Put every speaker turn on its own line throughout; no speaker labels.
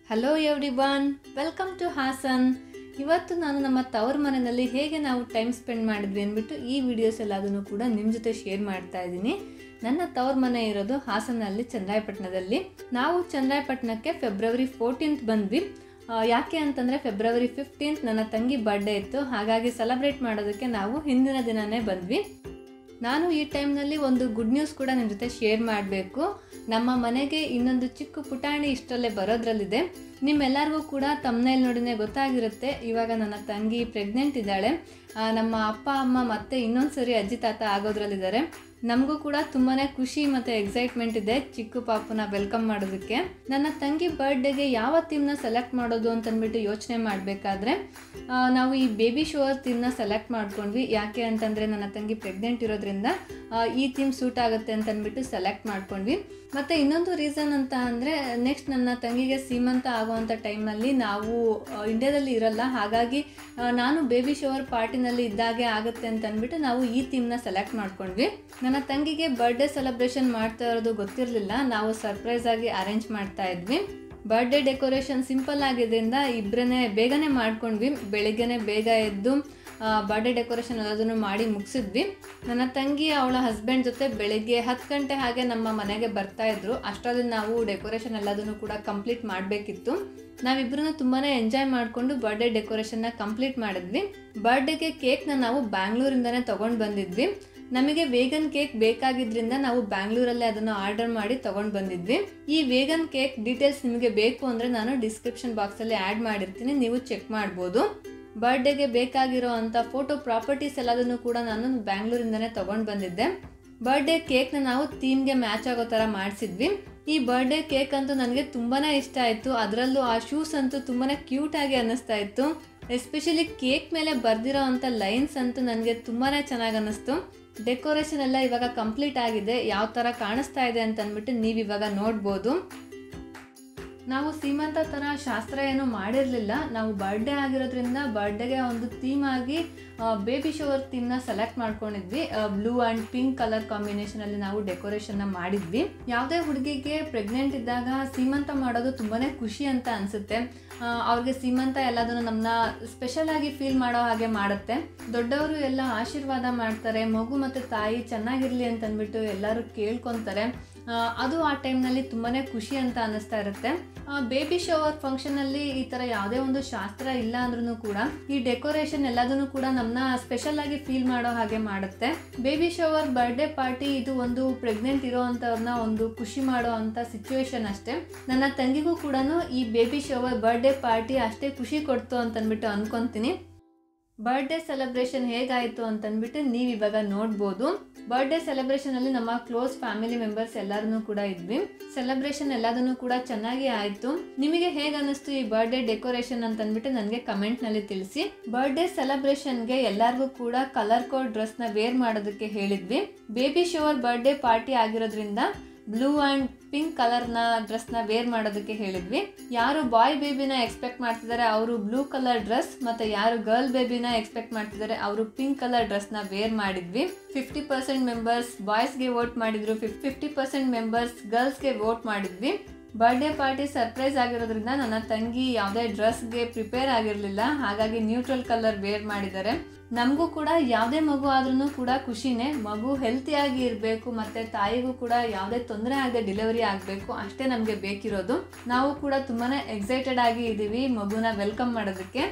Hello everyone, welcome to Hassan. ಇವತ್ತು ನಾನು ನಮ್ಮ ತವರು ಮನೆಯಲ್ಲಿ ಹೇಗೆ ನಾವು ಟೈಮ್ ಸ್ಪೆಂಡ್ ಮಾಡಿದ್ವಿ ಅಂದ್ಬಿಟ್ಟು ಈ ವಿಡಿಯೋಸ್ ಎಲ್ಲದನ್ನು ಕೂಡ ನಿಮ್ಮ ಜೊತೆ ಶೇರ್ ಮಾಡ್ತಾ ಇದ್ದೀನಿ. ನನ್ನ ತವರು ಮನೆ ಇರೋದು ಹಾಸನಲ್ಲಿ ಚನ್ನರಾಯಪಟ್ಟಣದಲ್ಲಿ. ನಾವು ಚನ್ನರಾಯಪಟ್ಟಣಕ್ಕೆ ಫೆಬ್ರವರಿ 14th ಬಂದ್ವಿ. ಯಾಕೆ ಅಂತಂದರೆ ಫೆಬ್ರವರಿ 15th ನನ್ನ ತಂಗಿ ಬರ್ಡೇ ಇತ್ತು. ಹಾಗಾಗಿ ಸೆಲೆಬ್ರೇಟ್ ಮಾಡೋದಕ್ಕೆ ನಾವು ಹಿಂದಿನ ದಿನವೇ ಬಂದ್ವಿ. ನಾನು ಈ ಟೈಮ್ನಲ್ಲಿ ಒಂದು ಗುಡ್ ನ್ಯೂಸ್ ಕೂಡ ನಿಮ್ಮ ಜೊತೆ ಶೇರ್ ಮಾಡಬೇಕು. ನಮ್ಮ ಮನೆಗೆ ಇನ್ನೊಂದು ಚಿಕ್ಕ ಪುಟಾಣಿ ಇಷ್ಟರಲ್ಲೇ ಬರೋದ್ರಲ್ಲಿದೆ. ನಿಮ್ಮೆಲ್ಲರಿಗೂ ಕೂಡ ತಮ್ಮನೇಲಿ ನೋಡಿನೇ ಗೊತ್ತಾಗಿರುತ್ತೆ. ಇವಾಗ ನನ್ನ ತಂಗಿ ಪ್ರೆಗ್ನೆಂಟ್ ಇದ್ದಾಳೆ. ನಮ್ಮ ಅಪ್ಪ ಅಮ್ಮ ಮತ್ತೆ ಇನ್ನೊಂದು ಸರಿ ಅಜ್ಜಿ ತಾತ ಆಗೋದ್ರಲ್ಲಿದ್ದಾರೆ. ನಮಗೂ ಕೂಡ ತುಂಬಾ ಖುಷಿ ಮತ್ತು ಎಕ್ಸೈಟ್ಮೆಂಟ್ ಇದೆ ಚಿಕ್ಕ ಪಾಪುನ ವೆಲ್ಕಮ್ ಮಾಡೋದಕ್ಕೆ. ನನ್ನ ತಂಗಿ ಬರ್ಡೇಗೆ ಯಾವ ಥೀಮ್ನ ಸೆಲೆಕ್ಟ್ ಮಾಡೋದು ಅಂತಂದ್ಬಿಟ್ಟು ಯೋಚನೆ ಮಾಡಬೇಕಾದ್ರೆ ನಾವು ಈ ಬೇಬಿ ಶವರ್ ಥೀಮ್ನ ಸೆಲೆಕ್ಟ್ ಮಾಡ್ಕೊಂಡ್ವಿ. ಯಾಕೆ ಅಂತಂದರೆ ನನ್ನ ತಂಗಿ ಪ್ರೆಗ್ನೆಂಟ್ ಇರೋದ್ರಿಂದ ಈ ಥೀಮ್ ಸೂಟ್ ಆಗುತ್ತೆ ಅಂತಂದ್ಬಿಟ್ಟು ಸೆಲೆಕ್ಟ್ ಮಾಡ್ಕೊಂಡ್ವಿ. ಮತ್ತು ಇನ್ನೊಂದು ರೀಸನ್ ಅಂತ ಅಂದರೆ ನೆಕ್ಸ್ಟ್ ನನ್ನ ತಂಗಿಗೆ ಸೀಮಂತ ಆಗುವಂಥ ಟೈಮಲ್ಲಿ ನಾವು ಇಂಡಿಯಾದಲ್ಲಿ ಇರಲ್ಲ. ಹಾಗಾಗಿ ನಾನು ಬೇಬಿ ಶವರ್ ಪಾರ್ಟಿನಲ್ಲಿ ಇದ್ದಾಗೆ ಆಗುತ್ತೆ ಅಂತ ಅಂದ್ಬಿಟ್ಟು ನಾವು ಈ ಥೀಮ್ನ ಸೆಲೆಕ್ಟ್ ಮಾಡ್ಕೊಂಡ್ವಿ. ನನ್ನ ತಂಗಿಗೆ ಬರ್ಡೇ ಸೆಲೆಬ್ರೇಷನ್ ಮಾಡ್ತಾ ಇರೋದು ಗೊತ್ತಿರಲಿಲ್ಲ. ನಾವು ಸರ್ಪ್ರೈಸ್ ಆಗಿ ಅರೇಂಜ್ ಮಾಡ್ತಾ ಇದ್ವಿ. ಬರ್ಡೇ ಡೆಕೋರೇಷನ್ ಸಿಂಪಲ್ ಆಗಿದ್ದರಿಂದ ಇಬ್ಬರೇ ಬೇಗನೆ ಮಾಡ್ಕೊಂಡ್ವಿ. ಬೆಳಿಗ್ಗೆನೆ ಬೇಗ ಎದ್ದು ಬರ್ಡೇ ಡೆಕೋರೇಷನ್ ಎಲ್ಲದನ್ನು ಮಾಡಿ ಮುಗಿಸಿದ್ವಿ. ನನ್ನ ತಂಗಿ ಅವಳ ಹಸ್ಬೆಂಡ್ ಜೊತೆ ಬೆಳಗ್ಗೆ 10 ಗಂಟೆ ಹಾಗೆ ನಮ್ಮ ಮನೆಗೆ ಬರ್ತಾಯಿದ್ರು. ಅಷ್ಟರಲ್ಲಿ ನಾವು ಡೆಕೋರೇಷನ್ ಎಲ್ಲದನ್ನು ಕೂಡ ಕಂಪ್ಲೀಟ್ ಮಾಡಬೇಕಿತ್ತು. ನಾವಿಬ್ಬರೂ ತುಂಬಾ ಎಂಜಾಯ್ ಮಾಡಿಕೊಂಡು ಬರ್ಡೇ ಡೆಕೋರೇಷನ್ನ ಕಂಪ್ಲೀಟ್ ಮಾಡಿದ್ವಿ. ಬರ್ಡೇಗೆ ಕೇಕ್ನ ನಾವು ಬ್ಯಾಂಗ್ಳೂರಿಂದನೇ ತೊಗೊಂಡು ಬಂದಿದ್ವಿ. ನಮಗೆ ವೇಗನ್ ಕೇಕ್ ಬೇಕಾಗಿದ್ದರಿಂದ ನಾವು ಬ್ಯಾಂಗ್ಳೂರಲ್ಲೇ ಅದನ್ನು ಆರ್ಡರ್ ಮಾಡಿ ತೊಗೊಂಡು ಬಂದಿದ್ವಿ. ಈ ವೇಗನ್ ಕೇಕ್ ಡೀಟೇಲ್ಸ್ ನಿಮಗೆ ಬೇಕು ಅಂದರೆ ನಾನು ಡಿಸ್ಕ್ರಿಪ್ಷನ್ ಬಾಕ್ಸಲ್ಲಿ ಆ್ಯಡ್ ಮಾಡಿರ್ತೀನಿ, ನೀವು ಚೆಕ್ ಮಾಡ್ಬೋದು. ಬರ್ಡೇಗೆ ಬೇಕಾಗಿರೋ ಅಂಥ ಫೋಟೋ ಪ್ರಾಪರ್ಟೀಸ್ ಎಲ್ಲದನ್ನು ಕೂಡ ನಾನು ಬ್ಯಾಂಗ್ಳೂರಿಂದನೇ ತೊಗೊಂಡು ಬಂದಿದ್ದೆ. ಬರ್ಡೇ ಕೇಕ್ನ ನಾವು ಥೀಮ್ಗೆ ಮ್ಯಾಚ್ ಆಗೋ ಥರ ಮಾಡಿಸಿದ್ವಿ. ಈ ಬರ್ಡೇ ಕೇಕ್ ಅಂತೂ ನನಗೆ ತುಂಬಾ ಇಷ್ಟ ಆಯಿತು. ಅದರಲ್ಲೂ ಆ ಶೂಸ್ ಅಂತೂ ತುಂಬಾ ಕ್ಯೂಟಾಗಿ ಅನ್ನಿಸ್ತಾ ಇತ್ತು. ಎಸ್ಪೆಷಲಿ ಕೇಕ್ ಮೇಲೆ ಬರೆದಿರೋ ಅಂಥ ಲೈನ್ಸ್ ಅಂತೂ ನನಗೆ ತುಂಬಾ ಚೆನ್ನಾಗಿ ಅನ್ನಿಸ್ತು. ಡೆಕೋರೇಷನ್ ಎಲ್ಲ ಇವಾಗ ಕಂಪ್ಲೀಟ್ ಆಗಿದೆ. ಯಾವ ಥರ ಕಾಣಿಸ್ತಾ ಇದೆ ಅಂತ ಅಂದ್ಬಿಟ್ಟು ನೀವು ಇವಾಗ ನೋಡ್ಬೋದು. ನಾವು ಸೀಮಂತ ಥರ ಶಾಸ್ತ್ರ ಏನು ಮಾಡಿರಲಿಲ್ಲ. ನಾವು ಬರ್ಡೇ ಆಗಿರೋದ್ರಿಂದ ಬರ್ಡೇಗೆ ಒಂದು ಥೀಮ್ ಆಗಿ ಬೇಬಿ ಶವರ್ ಥೀಮ್ನ ಸೆಲೆಕ್ಟ್ ಮಾಡ್ಕೊಂಡಿದ್ವಿ. ಬ್ಲೂ ಆ್ಯಂಡ್ ಪಿಂಕ್ ಕಲರ್ ಕಾಂಬಿನೇಷನಲ್ಲಿ ನಾವು ಡೆಕೋರೇಷನ್ನ ಮಾಡಿದ್ವಿ. ಯಾವುದೇ ಹುಡುಗಿಗೆ ಪ್ರೆಗ್ನೆಂಟ್ ಇದ್ದಾಗ ಸೀಮಂತ ಮಾಡೋದು ತುಂಬಾ ಖುಷಿ ಅಂತ ಅನಿಸುತ್ತೆ. ಅವ್ರಿಗೆ ಸೀಮಂತ ಎಲ್ಲದನ್ನು ನಮ್ಮನ್ನ ಸ್ಪೆಷಲ್ ಆಗಿ ಫೀಲ್ ಮಾಡೋ ಹಾಗೆ ಮಾಡುತ್ತೆ. ದೊಡ್ಡವರು ಎಲ್ಲ ಆಶೀರ್ವಾದ ಮಾಡ್ತಾರೆ, ಮಗು ಮತ್ತು ತಾಯಿ ಚೆನ್ನಾಗಿರಲಿ ಅಂತಂದ್ಬಿಟ್ಟು ಎಲ್ಲರೂ ಕೇಳ್ಕೊತಾರೆ. ಅದು ಆ ಟೈಮ್ನಲ್ಲಿ ತುಂಬಾ ಖುಷಿ ಅಂತ ಅನ್ನಿಸ್ತಾ ಇರುತ್ತೆ. ಬೇಬಿ ಶವರ್ ಫಂಕ್ಷನಲ್ಲಿ ಈ ಥರ ಯಾವುದೇ ಒಂದು ಶಾಸ್ತ್ರ ಇಲ್ಲ ಅಂದ್ರೂ ಕೂಡ ಈ ಡೆಕೋರೇಷನ್ ಎಲ್ಲದನ್ನು ಕೂಡ ನಮ್ಮನ್ನ ಸ್ಪೆಷಲ್ ಆಗಿ ಫೀಲ್ ಮಾಡೋ ಹಾಗೆ ಮಾಡುತ್ತೆ. ಬೇಬಿ ಶವರ್ ಬರ್ಡೇ ಪಾರ್ಟಿ ಇದು ಒಂದು ಪ್ರೆಗ್ನೆಂಟ್ ಇರೋ ಅಂಥವ್ರನ್ನ ಒಂದು ಖುಷಿ ಮಾಡೋ ಅಂಥ ಸಿಚುವೇಶನ್ ಅಷ್ಟೇ. ನನ್ನ ತಂಗಿಗೂ ಕೂಡ ಈ ಬೇಬಿ ಶವರ್ ಬರ್ಡೇ ಪಾರ್ಟಿ ಅಷ್ಟೇ ಖುಷಿ ಕೊಡ್ತು ಅಂತಂದ್ಬಿಟ್ಟು ಅನ್ಕೊತೀನಿ. ಬರ್ಡೇ ಸೆಲೆಬ್ರೇಷನ್ ಹೇಗಾಯಿತು ಅಂತಂದ್ಬಿಟ್ಟು ನೀವು ಇವಾಗ ನೋಡ್ಬೋದು. ಬರ್ಡೇ ಸೆಲೆಬ್ರೇಷನಲ್ಲಿ ನಮ್ಮ ಕ್ಲೋಸ್ ಫ್ಯಾಮಿಲಿ ಮೆಂಬರ್ಸ್ ಎಲ್ಲರೂ ಕೂಡ ಇದ್ವಿ. ಸೆಲೆಬ್ರೇಷನ್ ಎಲ್ಲದನ್ನು ಕೂಡ ಚೆನ್ನಾಗಿ ಆಯಿತು. ನಿಮಗೆ ಹೇಗೆ ಅನ್ನಿಸ್ತು ಈ ಬರ್ಡೇ ಡೆಕೋರೇಷನ್ ಅಂತಂದ್ಬಿಟ್ಟು ನನಗೆ ಕಮೆಂಟ್ನಲ್ಲಿ ತಿಳಿಸಿ. ಬರ್ಡೇ ಸೆಲೆಬ್ರೇಷನ್ಗೆ ಎಲ್ಲರಿಗೂ ಕೂಡ ಕಲರ್ ಕೋಡ್ ಡ್ರೆಸ್ನ ವೇರ್ ಮಾಡೋದಕ್ಕೆ ಹೇಳಿದ್ವಿ. ಬೇಬಿ ಶವರ್ ಬರ್ಡೇ ಪಾರ್ಟಿ ಆಗಿರೋದ್ರಿಂದ ಬ್ಲೂ ಆ್ಯಂಡ್ ಪಿಂಕ್ ಕಲರ್ನ ಡ್ರೆಸ್ನ ವೇರ್ ಮಾಡೋದಕ್ಕೆ ಹೇಳಿದ್ವಿ. ಯಾರು ಬಾಯ್ ಬೇಬಿನ ಎಕ್ಸ್ಪೆಕ್ಟ್ ಮಾಡ್ತಿದ್ದಾರೆ ಅವರು ಬ್ಲೂ ಕಲರ್ ಡ್ರೆಸ್, ಮತ್ತು ಯಾರು ಗರ್ಲ್ ಬೇಬಿನ ಎಕ್ಸ್ಪೆಕ್ಟ್ ಮಾಡ್ತಿದ್ದಾರೆ ಅವರು ಪಿಂಕ್ ಕಲರ್ ಡ್ರೆಸ್ನ ವೇರ್ ಮಾಡಿದ್ವಿ. 50% ಮೆಂಬರ್ಸ್ ಬಾಯ್ಸ್ಗೆ ವೋಟ್ ಮಾಡಿದ್ರು, 50% ಮೆಂಬರ್ಸ್ ಗರ್ಲ್ಸ್ಗೆ ವೋಟ್ ಮಾಡಿದ್ವಿ. ಬರ್ಡೇ ಪಾರ್ಟಿ ಸರ್ಪ್ರೈಸ್ ಆಗಿರೋದ್ರಿಂದ ನನ್ನ ತಂಗಿ ಯಾವುದೇ ಡ್ರೆಸ್ಗೆ ಪ್ರಿಪೇರ್ ಆಗಿರಲಿಲ್ಲ. ಹಾಗಾಗಿ ನ್ಯೂಟ್ರಲ್ ಕಲರ್ ವೇರ್ ಮಾಡಿದ್ದಾರೆ. ನಮಗೂ ಕೂಡ ಯಾವುದೇ ಮಗು ಆದ್ರೂ ಕೂಡ ಖುಷಿನೇ. ಮಗು ಹೆಲ್ತಿಯಾಗಿ ಇರಬೇಕು ಮತ್ತು ತಾಯಿಗೂ ಕೂಡ ಯಾವುದೇ ತೊಂದರೆ ಆಗದೆ ಡೆಲಿವರಿ ಆಗಬೇಕು, ಅಷ್ಟೇ ನಮಗೆ ಬೇಕಿರೋದು. ನಾವು ಕೂಡ ತುಂಬಾ ಎಕ್ಸೈಟೆಡ್ ಆಗಿ ಇದ್ದೀವಿ ಮಗುನ ವೆಲ್ಕಮ್ ಮಾಡೋದಕ್ಕೆ.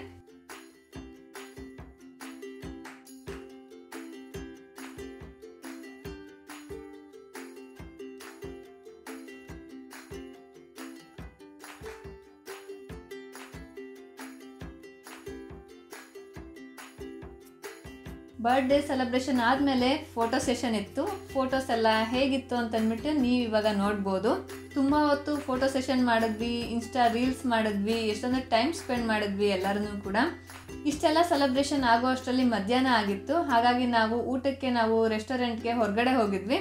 ಬರ್ಡೇ ಸೆಲೆಬ್ರೇಷನ್ ಆದಮೇಲೆ ಫೋಟೋ ಸೆಷನ್ ಇತ್ತು. ಫೋಟೋಸ್ ಎಲ್ಲ ಹೇಗಿತ್ತು ಅಂತಂದ್ಬಿಟ್ಟು ನೀವು ಇವಾಗ ನೋಡ್ಬೋದು. ತುಂಬ ಹೊತ್ತು ಫೋಟೋ ಸೆಷನ್ ಮಾಡಿದ್ವಿ, ಇನ್ಸ್ಟಾ ರೀಲ್ಸ್ ಮಾಡಿದ್ವಿ, ಎಷ್ಟೊಂದು ಟೈಮ್ ಸ್ಪೆಂಡ್ ಮಾಡಿದ್ವಿ ಎಲ್ಲರೂ ಕೂಡ. ಇಷ್ಟೆಲ್ಲ ಸೆಲೆಬ್ರೇಷನ್ ಆಗೋ ಅಷ್ಟರಲ್ಲಿ ಮಧ್ಯಾಹ್ನ ಆಗಿತ್ತು. ಹಾಗಾಗಿ ನಾವು ಊಟಕ್ಕೆ ರೆಸ್ಟೋರೆಂಟ್ಗೆ ಹೊರಗಡೆ ಹೋಗಿದ್ವಿ.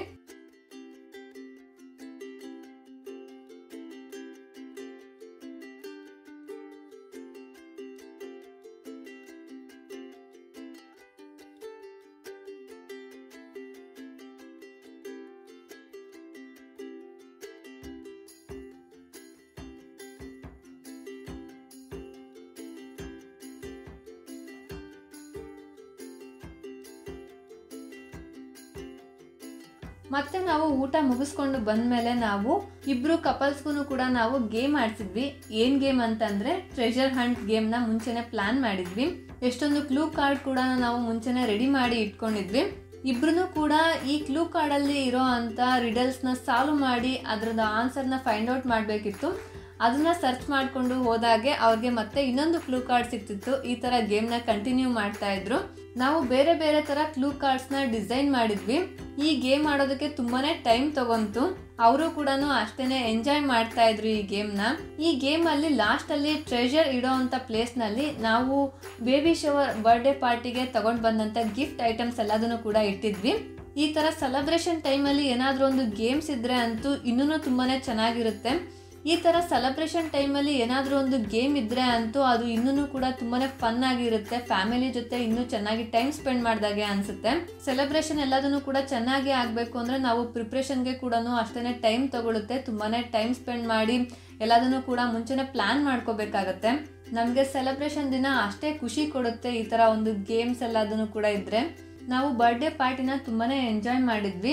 ಮತ್ತೆ ನಾವು ಊಟ ಮುಗಿಸ್ಕೊಂಡು ಬಂದಮೇಲೆ ನಾವು ಇಬ್ರು ಕಪಲ್ಸ್ಗೂ ಕೂಡ ನಾವು ಗೇಮ್ ಆಡ್ಸಿದ್ವಿ. ಏನು ಗೇಮ್ ಅಂತಂದರೆ ಟ್ರೆಷರ್ ಹಂಟ್ ಗೇಮ್ನ ಮುಂಚೆನೇ ಪ್ಲ್ಯಾನ್ ಮಾಡಿದ್ವಿ. ಎಷ್ಟೊಂದು ಕ್ಲೂ ಕಾರ್ಡ್ ಕೂಡ ನಾವು ಮುಂಚೆನೇ ರೆಡಿ ಮಾಡಿ ಇಟ್ಕೊಂಡಿದ್ವಿ. ಇಬ್ರು ಕೂಡ ಈ ಕ್ಲೂ ಕಾರ್ಡಲ್ಲಿ ಇರೋ ಅಂಥ ರಿಡಲ್ಸ್ನ ಸಾಲ್ವ್ ಮಾಡಿ ಅದರದ ಆನ್ಸರ್ನ ಫೈಂಡ್ ಔಟ್ ಮಾಡಬೇಕಿತ್ತು. ಅದನ್ನು ಸರ್ಚ್ ಮಾಡಿಕೊಂಡು ಹೋದಾಗೆ ಅವ್ರಿಗೆ ಮತ್ತೆ ಇನ್ನೊಂದು ಕ್ಲೂ ಕಾರ್ಡ್ ಸಿಗ್ತಿತ್ತು. ಈ ಥರ ಗೇಮ್ನ ಕಂಟಿನ್ಯೂ ಮಾಡ್ತಾಯಿದ್ರು. ನಾವು ಬೇರೆ ಬೇರೆ ಥರ ಕ್ಲೂ ಕಾರ್ಡ್ಸ್ನ ಡಿಸೈನ್ ಮಾಡಿದ್ವಿ. ಈ ಗೇಮ್ ಆಡೋದಕ್ಕೆ ತುಂಬಾ ಟೈಮ್ ತಗೊಂತು. ಅವರು ಕೂಡ ಅಷ್ಟೇ ಎಂಜಾಯ್ ಮಾಡ್ತಾಯಿದ್ರು ಈ ಗೇಮ್ನ. ಈ ಗೇಮಲ್ಲಿ ಲಾಸ್ಟಲ್ಲಿ ಟ್ರೆಷರ್ ಇಡೋ ಅಂಥ ಪ್ಲೇಸ್ನಲ್ಲಿ ನಾವು ಬೇಬಿ ಶವರ್ ಬರ್ಡೇ ಪಾರ್ಟಿಗೆ ತಗೊಂಡು ಬಂದಂಥ ಗಿಫ್ಟ್ ಐಟಮ್ಸ್ ಎಲ್ಲದನ್ನು ಕೂಡ ಇಟ್ಟಿದ್ವಿ. ಈ ಥರ ಸೆಲೆಬ್ರೇಷನ್ ಟೈಮಲ್ಲಿ ಏನಾದರೂ ಒಂದು ಗೇಮ್ಸ್ ಇದ್ದರೆ ಅಂತೂ ಇನ್ನೂ ತುಂಬಾ ಚೆನ್ನಾಗಿರುತ್ತೆ. ಈ ಥರ ಸೆಲೆಬ್ರೇಷನ್ ಟೈಮಲ್ಲಿ ಏನಾದರೂ ಒಂದು ಗೇಮ್ ಇದ್ದರೆ ಅಂತೂ ಅದು ಇನ್ನೂ ಕೂಡ ತುಂಬಾ ಫನ್ ಆಗಿರುತ್ತೆ. ಫ್ಯಾಮಿಲಿ ಜೊತೆ ಇನ್ನೂ ಚೆನ್ನಾಗಿ ಟೈಮ್ ಸ್ಪೆಂಡ್ ಮಾಡಿದಾಗೆ ಅನಿಸುತ್ತೆ. ಸೆಲೆಬ್ರೇಷನ್ ಎಲ್ಲದನ್ನು ಕೂಡ ಚೆನ್ನಾಗಿ ಆಗಬೇಕು ಅಂದರೆ ನಾವು ಪ್ರಿಪ್ರೇಷನ್ಗೆ ಕೂಡ ಅಷ್ಟೇ ಟೈಮ್ ತಗೊಳುತ್ತೆ. ತುಂಬಾ ಟೈಮ್ ಸ್ಪೆಂಡ್ ಮಾಡಿ ಎಲ್ಲದನ್ನು ಕೂಡ ಮುಂಚೆನೇ ಪ್ಲ್ಯಾನ್ ಮಾಡ್ಕೋಬೇಕಾಗತ್ತೆ. ನಮಗೆ ಸೆಲೆಬ್ರೇಷನ್ ದಿನ ಅಷ್ಟೇ ಖುಷಿ ಕೊಡುತ್ತೆ ಈ ಥರ ಒಂದು ಗೇಮ್ಸ್ ಎಲ್ಲದನ್ನು ಕೂಡ ಇದ್ದರೆ. ನಾವು ಬರ್ಡೇ ಪಾರ್ಟಿನ ತುಂಬಾ ಎಂಜಾಯ್ ಮಾಡಿದ್ವಿ.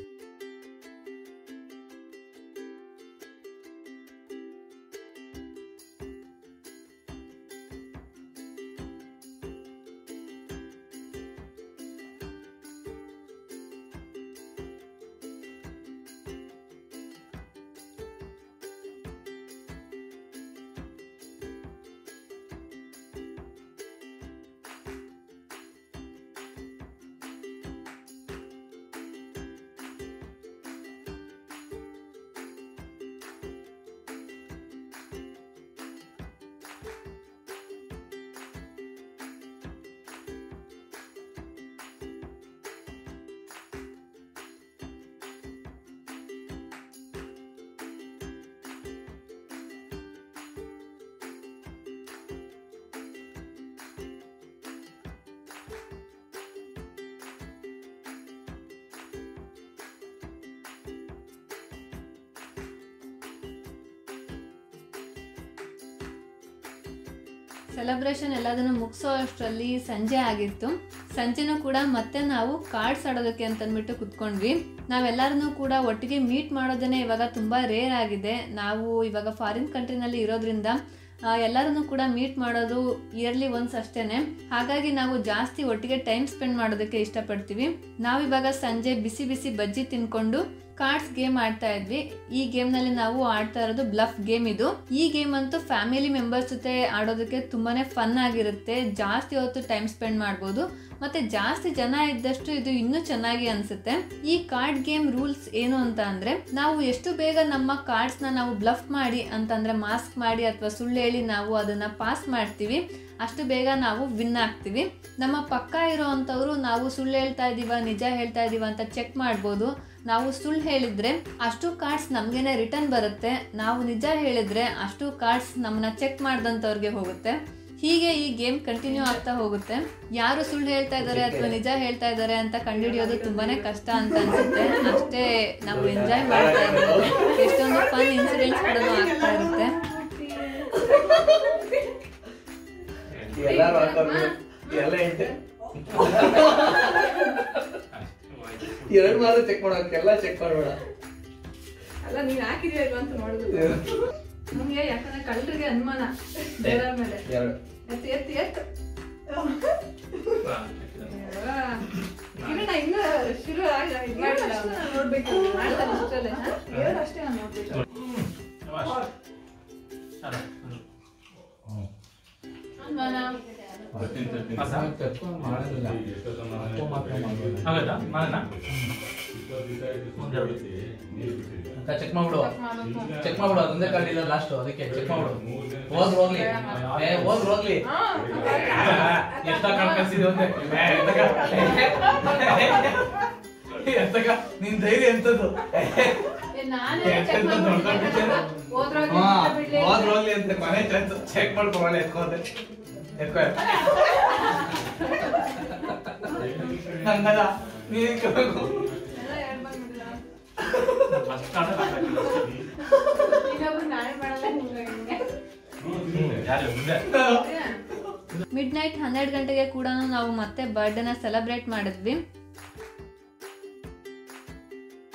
ಸೆಲೆಬ್ರೇಷನ್ ಎಲ್ಲದನ್ನು ಮುಗಿಸೋ ಅಷ್ಟರಲ್ಲಿ ಸಂಜೆ ಆಗಿತ್ತು. ಸಂಜೆನೂ ಕೂಡ ಮತ್ತೆ ನಾವು ಕಾರ್ಡ್ಸ್ ಆಡೋದಕ್ಕೆ ಅಂತಂದ್ಬಿಟ್ಟು ಕುತ್ಕೊಂಡ್ವಿ. ನಾವೆಲ್ಲರನ್ನೂ ಕೂಡ ಒಟ್ಟಿಗೆ ಮೀಟ್ ಮಾಡೋದೇ ಇವಾಗ ತುಂಬ ರೇರ್ ಆಗಿದೆ. ನಾವು ಇವಾಗ ಫಾರಿನ್ ಕಂಟ್ರಿನಲ್ಲಿ ಇರೋದ್ರಿಂದ ಎಲ್ಲರನ್ನೂ ಕೂಡ ಮೀಟ್ ಮಾಡೋದು ಇಯರ್ಲಿ ಒನ್ಸ್ ಅಷ್ಟೇ. ಹಾಗಾಗಿ ನಾವು ಜಾಸ್ತಿ ಒಟ್ಟಿಗೆ ಟೈಮ್ ಸ್ಪೆಂಡ್ ಮಾಡೋದಕ್ಕೆ ಇಷ್ಟಪಡ್ತೀವಿ. ನಾವಿವಾಗ ಸಂಜೆ ಬಿಸಿ ಬಿಸಿ ಬಜ್ಜಿ ತಿನ್ಕೊಂಡು ಕಾರ್ಡ್ಸ್ ಗೇಮ್ ಆಡ್ತಾ ಇದ್ವಿ. ಈ ಗೇಮ್ನಲ್ಲಿ ನಾವು ಆಡ್ತಾ ಇರೋದು ಬ್ಲಫ್ ಗೇಮ್. ಇದು ಈ ಗೇಮ್ ಅಂತೂ ಫ್ಯಾಮಿಲಿ ಮೆಂಬರ್ಸ್ ಜೊತೆ ಆಡೋದಕ್ಕೆ ತುಂಬಾನೇ ಫನ್ ಆಗಿರುತ್ತೆ. ಜಾಸ್ತಿ ಹೊತ್ತು ಟೈಮ್ ಸ್ಪೆಂಡ್ ಮಾಡ್ಬೋದು. ಮತ್ತೆ ಜಾಸ್ತಿ ಜನ ಇದ್ದಷ್ಟು ಇದು ಇನ್ನೂ ಚೆನ್ನಾಗಿ ಅನ್ಸುತ್ತೆ. ಈ ಕಾರ್ಡ್ ಗೇಮ್ ರೂಲ್ಸ್ ಏನು ಅಂತ ಅಂದ್ರೆ, ನಾವು ಎಷ್ಟು ಬೇಗ ನಮ್ಮ ಕಾರ್ಡ್ಸ್ನ ನಾವು ಬ್ಲಫ್ ಮಾಡಿ ಅಂತಂದ್ರೆ ಮಾಸ್ಕ್ ಮಾಡಿ ಅಥವಾ ಸುಳ್ಳು ಹೇಳಿ ನಾವು ಅದನ್ನ ಪಾಸ್ ಮಾಡ್ತೀವಿ, ಅಷ್ಟು ಬೇಗ ನಾವು ವಿನ್ ಆಗ್ತೀವಿ. ನಮ್ಮ ಪಕ್ಕ ಇರೋ ಅಂಥವ್ರು ನಾವು ಸುಳ್ಳು ಹೇಳ್ತಾ ಇದೀವ ನಿಜ ಹೇಳ್ತಾ ಇದೀವ ಅಂತ ಚೆಕ್ ಮಾಡ್ಬೋದು. ನಾವು ಸುಳ್ಳು ಹೇಳಿದ್ರೆ ಅಷ್ಟು ಕಾರ್ಡ್ಸ್ ನಮಗೇನೆ ರಿಟರ್ನ್ ಬರುತ್ತೆ. ನಾವು ನಿಜ ಹೇಳಿದ್ರೆ ಅಷ್ಟು ಕಾರ್ಡ್ಸ್ ನಮ್ಮನ್ನ ಚೆಕ್ ಮಾಡ್ದಂಥವ್ರಿಗೆ ಹೋಗುತ್ತೆ. ಹೀಗೆ ಈ ಗೇಮ್ ಕಂಟಿನ್ಯೂ ಆಗ್ತಾ ಹೋಗುತ್ತೆ. ಯಾರು ಸುಳ್ಳು ಹೇಳ್ತಾ ಇದ್ದಾರೆ ಅಥವಾ ನಿಜ ಹೇಳ್ತಾ ಇದ್ದಾರೆ ಅಂತ ಕಂಡುಹಿಡಿಯೋದು ತುಂಬಾನೇ ಕಷ್ಟ ಅಂತ ಅನ್ಸುತ್ತೆ. ಅಷ್ಟೇ ನಾವು ಎಂಜಾಯ್ ಮಾಡ್ತಾ ಇದ್ದೀವಿ. ಎಷ್ಟೊಂದು ಫನ್ ಇನ್ಸಿಡೆಂಟ್ಸ್ ಕೂಡ ಆಗ್ತಾ ಇರುತ್ತೆ.
ಎರಡು ಮಾತ್ರ ಚೆಕ್ ಮಾಡೋಕ್ಕೆಲ್ಲ ಚೆಕ್ ಮಾಡೋಣ
ಅಲ್ಲ, ನೀನ್ ಹಾಕಿದ್ಯಾ ಇಲ್ವಾ ಅಂತ ನೋಡಿದ್ರು ನಮ್ಗೆ. ಯಾಕಂದ್ರೆ ಕಳ್ಳರಿಗೆ ಅನುಮಾನ ಬೇರೆ ಮೇಲೆ. ಎತ್ತು ಎತ್ತು ಎತ್ತು ಕಿರಣ ಇನ್ನು ಶುರು ನೋಡ್ಬೇಕು. ಅಷ್ಟೇ ನಾನು ನೋಡ್ಬೇಕು.
ಚೆಕ್ ಮಾಡ್ಬಿಡು, ಚೆಕ್ ಮಾಡ್ಬಿಡು. ಅದೊಂದೇ ಕಾರ್ಡ್ ಇಲ್ಲ ಲಾಸ್ಟ್, ಅದಕ್ಕೆ ಚೆಕ್ ಮಾಡ್ಬಿಡು. ಹೋಗ್ಲಿ ಎಷ್ಟ ಕಳ್ಸಿದ್ವಿ ನಿನ್ ಧೈರ್ಯ ಎಂತದ್ದು. ಹೋಗ್ಲಿ ಅಂತ ಮನೆ ಚೆಕ್ ಮಾಡ್ಕೊ ಎತ್ಕೋದೆ ಎತ್ಕೊ ಹಂಗಲ್ಲ ನೀನ್ ಕೇಳಬೇಕು.
ಮಿಡ್ ನೈಟ್ 12 ಗಂಟೆಗೆ ಕೂಡ ನಾವು ಮತ್ತೆ ಬರ್ಡೇನ ಸೆಲೆಬ್ರೇಟ್ ಮಾಡಿದ್ವಿ.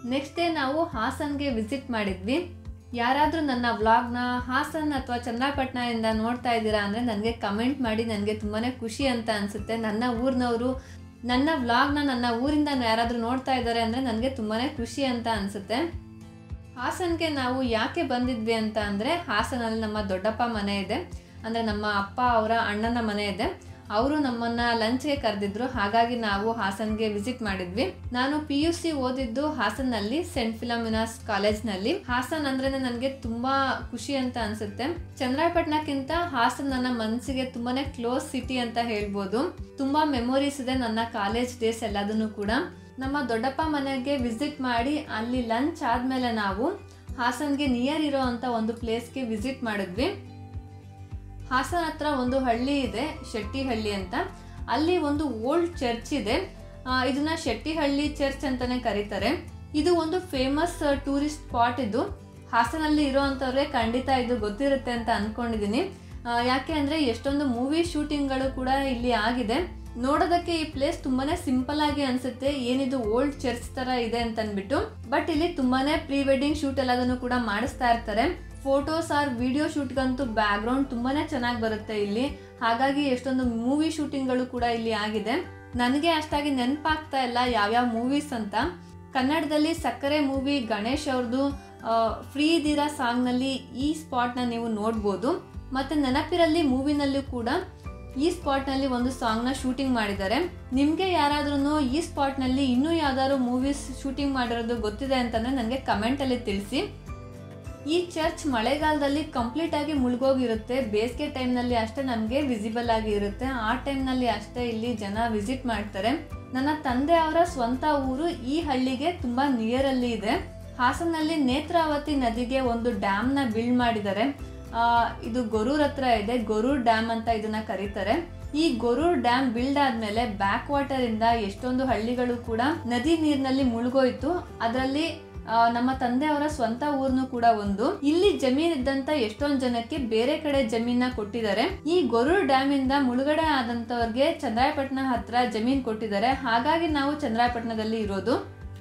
ನೆಕ್ಸ್ಟ್ ಡೇ ನಾವು ಹಾಸನ್ಗೆ ವಿಸಿಟ್ ಮಾಡಿದ್ವಿ. ಯಾರಾದರೂ ನನ್ನ ವ್ಲಾಗ್ನ ಹಾಸನ್ ಅಥವಾ ಚನ್ನರಾಯಪಟ್ಟಣದಿಂದ ನೋಡ್ತಾ ಇದ್ದೀರಾ ಅಂದರೆ ನನಗೆ ಕಮೆಂಟ್ ಮಾಡಿ, ನನಗೆ ತುಂಬಾ ಖುಷಿ ಅಂತ ಅನಿಸುತ್ತೆ. ನನ್ನ ಊರಿನವರು ನನ್ನ ವ್ಲಾಗ್ನ ನನ್ನ ಊರಿಂದ ಯಾರಾದರೂ ನೋಡ್ತಾ ಇದ್ದಾರೆ ಅಂದರೆ ನನಗೆ ತುಂಬಾ ಖುಷಿ ಅಂತ ಅನಿಸುತ್ತೆ. ಹಾಸನ್ಗೆ ನಾವು ಯಾಕೆ ಬಂದಿದ್ವಿ ಅಂತ ಅಂದರೆ, ಹಾಸನಲ್ಲಿ ನಮ್ಮ ದೊಡ್ಡಪ್ಪ ಮನೆ ಇದೆ, ಅಂದರೆ ನಮ್ಮ ಅಪ್ಪ ಅವರ ಅಣ್ಣನ ಮನೆ ಇದೆ. ಅವರು ನಮ್ಮನ್ನು ಲಂಚ್ಗೆ ಕರೆದಿದ್ರು, ಹಾಗಾಗಿ ನಾವು ಹಾಸನ್ಗೆ ವಿಸಿಟ್ ಮಾಡಿದ್ವಿ. ನಾನು PUC ಓದಿದ್ದು ಹಾಸನ್ನಲ್ಲಿ, ಸೆಂಟ್ ಫಿಲಮಿನಾಸ್ ಕಾಲೇಜ್ನಲ್ಲಿ. ಹಾಸನ್ ಅಂದ್ರೆ ನನಗೆ ತುಂಬ ಖುಷಿ ಅಂತ ಅನಿಸುತ್ತೆ. ಚನ್ನರಾಯಪಟ್ಟಣಕ್ಕಿಂತ ಹಾಸನ್ ನನ್ನ ಮನಸ್ಸಿಗೆ ತುಂಬಾ ಕ್ಲೋಸ್ ಸಿಟಿ ಅಂತ ಹೇಳ್ಬೋದು. ತುಂಬ ಮೆಮೊರೀಸ್ ಇದೆ ನನ್ನ ಕಾಲೇಜ್ ಡೇಸ್ ಎಲ್ಲದನ್ನು ಕೂಡ. ನಮ್ಮ ದೊಡ್ಡಪ್ಪ ಮನೆಗೆ ವಿಸಿಟ್ ಮಾಡಿ ಅಲ್ಲಿ ಲಂಚ್ ಆದಮೇಲೆ ನಾವು ಹಾಸನ್ಗೆ ನಿಯರ್ ಇರೋ ಅಂಥ ಒಂದು ಪ್ಲೇಸ್ಗೆ ವಿಸಿಟ್ ಮಾಡಿದ್ವಿ. ಹಾಸನ ಹತ್ರ ಒಂದು ಹಳ್ಳಿ ಇದೆ, ಶೆಟ್ಟಿಹಳ್ಳಿ ಅಂತ. ಅಲ್ಲಿ ಒಂದು ಓಲ್ಡ್ ಚರ್ಚ್ ಇದೆ. ಇದನ್ನ ಶೆಟ್ಟಿಹಳ್ಳಿ ಚರ್ಚ್ ಅಂತಾನೆ ಕರೀತಾರೆ. ಇದು ಒಂದು ಫೇಮಸ್ ಟೂರಿಸ್ಟ್ ಸ್ಪಾಟ್. ಇದು ಹಾಸನಲ್ಲಿ ಇರೋವಂಥವ್ರಿಗೆ ಖಂಡಿತ ಇದು ಗೊತ್ತಿರುತ್ತೆ ಅಂತ ಅಂದ್ಕೊಂಡಿದ್ದೀನಿ. ಯಾಕೆ ಅಂದರೆ ಎಷ್ಟೊಂದು ಮೂವಿ ಶೂಟಿಂಗ್ಗಳು ಕೂಡ ಇಲ್ಲಿ ಆಗಿದೆ. ನೋಡೋದಕ್ಕೆ ಈ ಪ್ಲೇಸ್ ತುಂಬಾನೇ ಸಿಂಪಲ್ ಆಗಿ ಅನ್ಸುತ್ತೆ, ಏನಿದು ಓಲ್ಡ್ ಚರ್ಚ್ ತರ ಇದೆ ಅಂತ ಅಂದ್ಬಿಟ್ಟು. ಬಟ್ ಇಲ್ಲಿ ತುಂಬಾನೇ ಪ್ರೀ ವೆಡ್ಡಿಂಗ್ ಶೂಟ್ ಎಲ್ಲದನ್ನು ಕೂಡ ಮಾಡಿಸ್ತಾ ಇರ್ತಾರೆ. ಫೋಟೋಸ್ ಆರ್ ವಿಡಿಯೋ ಶೂಟ್ಗಂತೂ ಬ್ಯಾಕ್ ಗ್ರೌಂಡ್ ತುಂಬಾನೇ ಚೆನ್ನಾಗಿ ಬರುತ್ತೆ ಇಲ್ಲಿ. ಹಾಗಾಗಿ ಎಷ್ಟೊಂದು ಮೂವಿ ಶೂಟಿಂಗ್ಗಳು ಕೂಡ ಇಲ್ಲಿ ಆಗಿದೆ. ನನಗೆ ಅಷ್ಟಾಗಿ ನೆನಪಾಗ್ತಾ ಇಲ್ಲ ಯಾವ್ಯಾವ ಮೂವೀಸ್ ಅಂತ. ಕನ್ನಡದಲ್ಲಿ ಸಕ್ಕರೆ ಮೂವಿ ಗಣೇಶ್ ಅವ್ರದ್ದು ಫ್ರೀ ಇದೀರಾ ಸಾಂಗ್ನಲ್ಲಿ ಈ ಸ್ಪಾಟ್ನ ನೀವು ನೋಡ್ಬೋದು. ಮತ್ತು ನೆನಪಿರಲ್ಲಿ ಮೂವಿನಲ್ಲೂ ಕೂಡ ಈ ಸ್ಪಾಟ್ನಲ್ಲಿ ಒಂದು ಸಾಂಗ್ನ ಶೂಟಿಂಗ್ ಮಾಡಿದ್ದಾರೆ. ನಿಮಗೆ ಯಾರಾದ್ರೂ ಈ ಸ್ಪಾಟ್ನಲ್ಲಿ ಇನ್ನೂ ಯಾವ್ದಾದ್ರು ಮೂವೀಸ್ ಶೂಟಿಂಗ್ ಮಾಡಿರೋದು ಗೊತ್ತಿದೆ ಅಂತಂದರೆ ನನಗೆ ಕಮೆಂಟಲ್ಲಿ ತಿಳಿಸಿ. ಈ ಚರ್ಚ್ ಮಳೆಗಾಲದಲ್ಲಿ ಕಂಪ್ಲೀಟ್ ಆಗಿ ಮುಳುಗೋಗಿರುತ್ತೆ. ಬೇಸಿಗೆ ಟೈಮ್ನಲ್ಲಿ ಅಷ್ಟೇ ನಮಗೆ ವಿಸಿಬಲ್ ಆಗಿ ಇರುತ್ತೆ. ಆ ಟೈಮ್ನಲ್ಲಿ ಅಷ್ಟೇ ಇಲ್ಲಿ ಜನ ವಿಸಿಟ್ ಮಾಡ್ತಾರೆ. ನನ್ನ ತಂದೆ ಅವರ ಸ್ವಂತ ಊರು ಈ ಹಳ್ಳಿಗೆ ತುಂಬ ನಿಯರಲ್ಲಿ ಇದೆ. ಹಾಸನಲ್ಲಿ ನೇತ್ರಾವತಿ ನದಿಗೆ ಒಂದು ಡ್ಯಾಮ್ನ ಬಿಲ್ಡ್ ಮಾಡಿದ್ದಾರೆ. ಇದು ಗೊರೂರ್ ಹತ್ರ ಇದೆ, ಗೊರೂರ್ ಡ್ಯಾಮ್ ಅಂತ ಇದನ್ನ ಕರೀತಾರೆ. ಈ ಗೊರೂರ್ ಡ್ಯಾಮ್ ಬಿಲ್ಡ್ ಆದ್ಮೇಲೆ ಬ್ಯಾಕ್ ವಾಟರ್ ಇಂದ ಎಷ್ಟೊಂದು ಹಳ್ಳಿಗಳು ಕೂಡ ನದಿ ನೀರಿನಲ್ಲಿ ಮುಳುಗೋಯ್ತು. ಅದರಲ್ಲಿ ನಮ್ಮ ತಂದೆಯವರ ಸ್ವಂತ ಊರ್ನು ಕೂಡ ಒಂದು. ಇಲ್ಲಿ ಜಮೀನ್ ಇದ್ದಂತ ಎಷ್ಟೊಂದು ಜನಕ್ಕೆ ಬೇರೆ ಕಡೆ ಜಮೀನ ಕೊಟ್ಟಿದ್ದಾರೆ. ಈ ಗೊರೂರ್ ಡ್ಯಾಮ್ ಇಂದ ಮುಳುಗಡೆ ಆದಂತವ್ರಿಗೆ ಚನ್ನರಾಯಪಟ್ಟಣ ಹತ್ರ ಜಮೀನ್ ಕೊಟ್ಟಿದ್ದಾರೆ. ಹಾಗಾಗಿ ನಾವು ಚನ್ನರಾಯಪಟ್ಟಣದಲ್ಲಿ ಇರೋದು.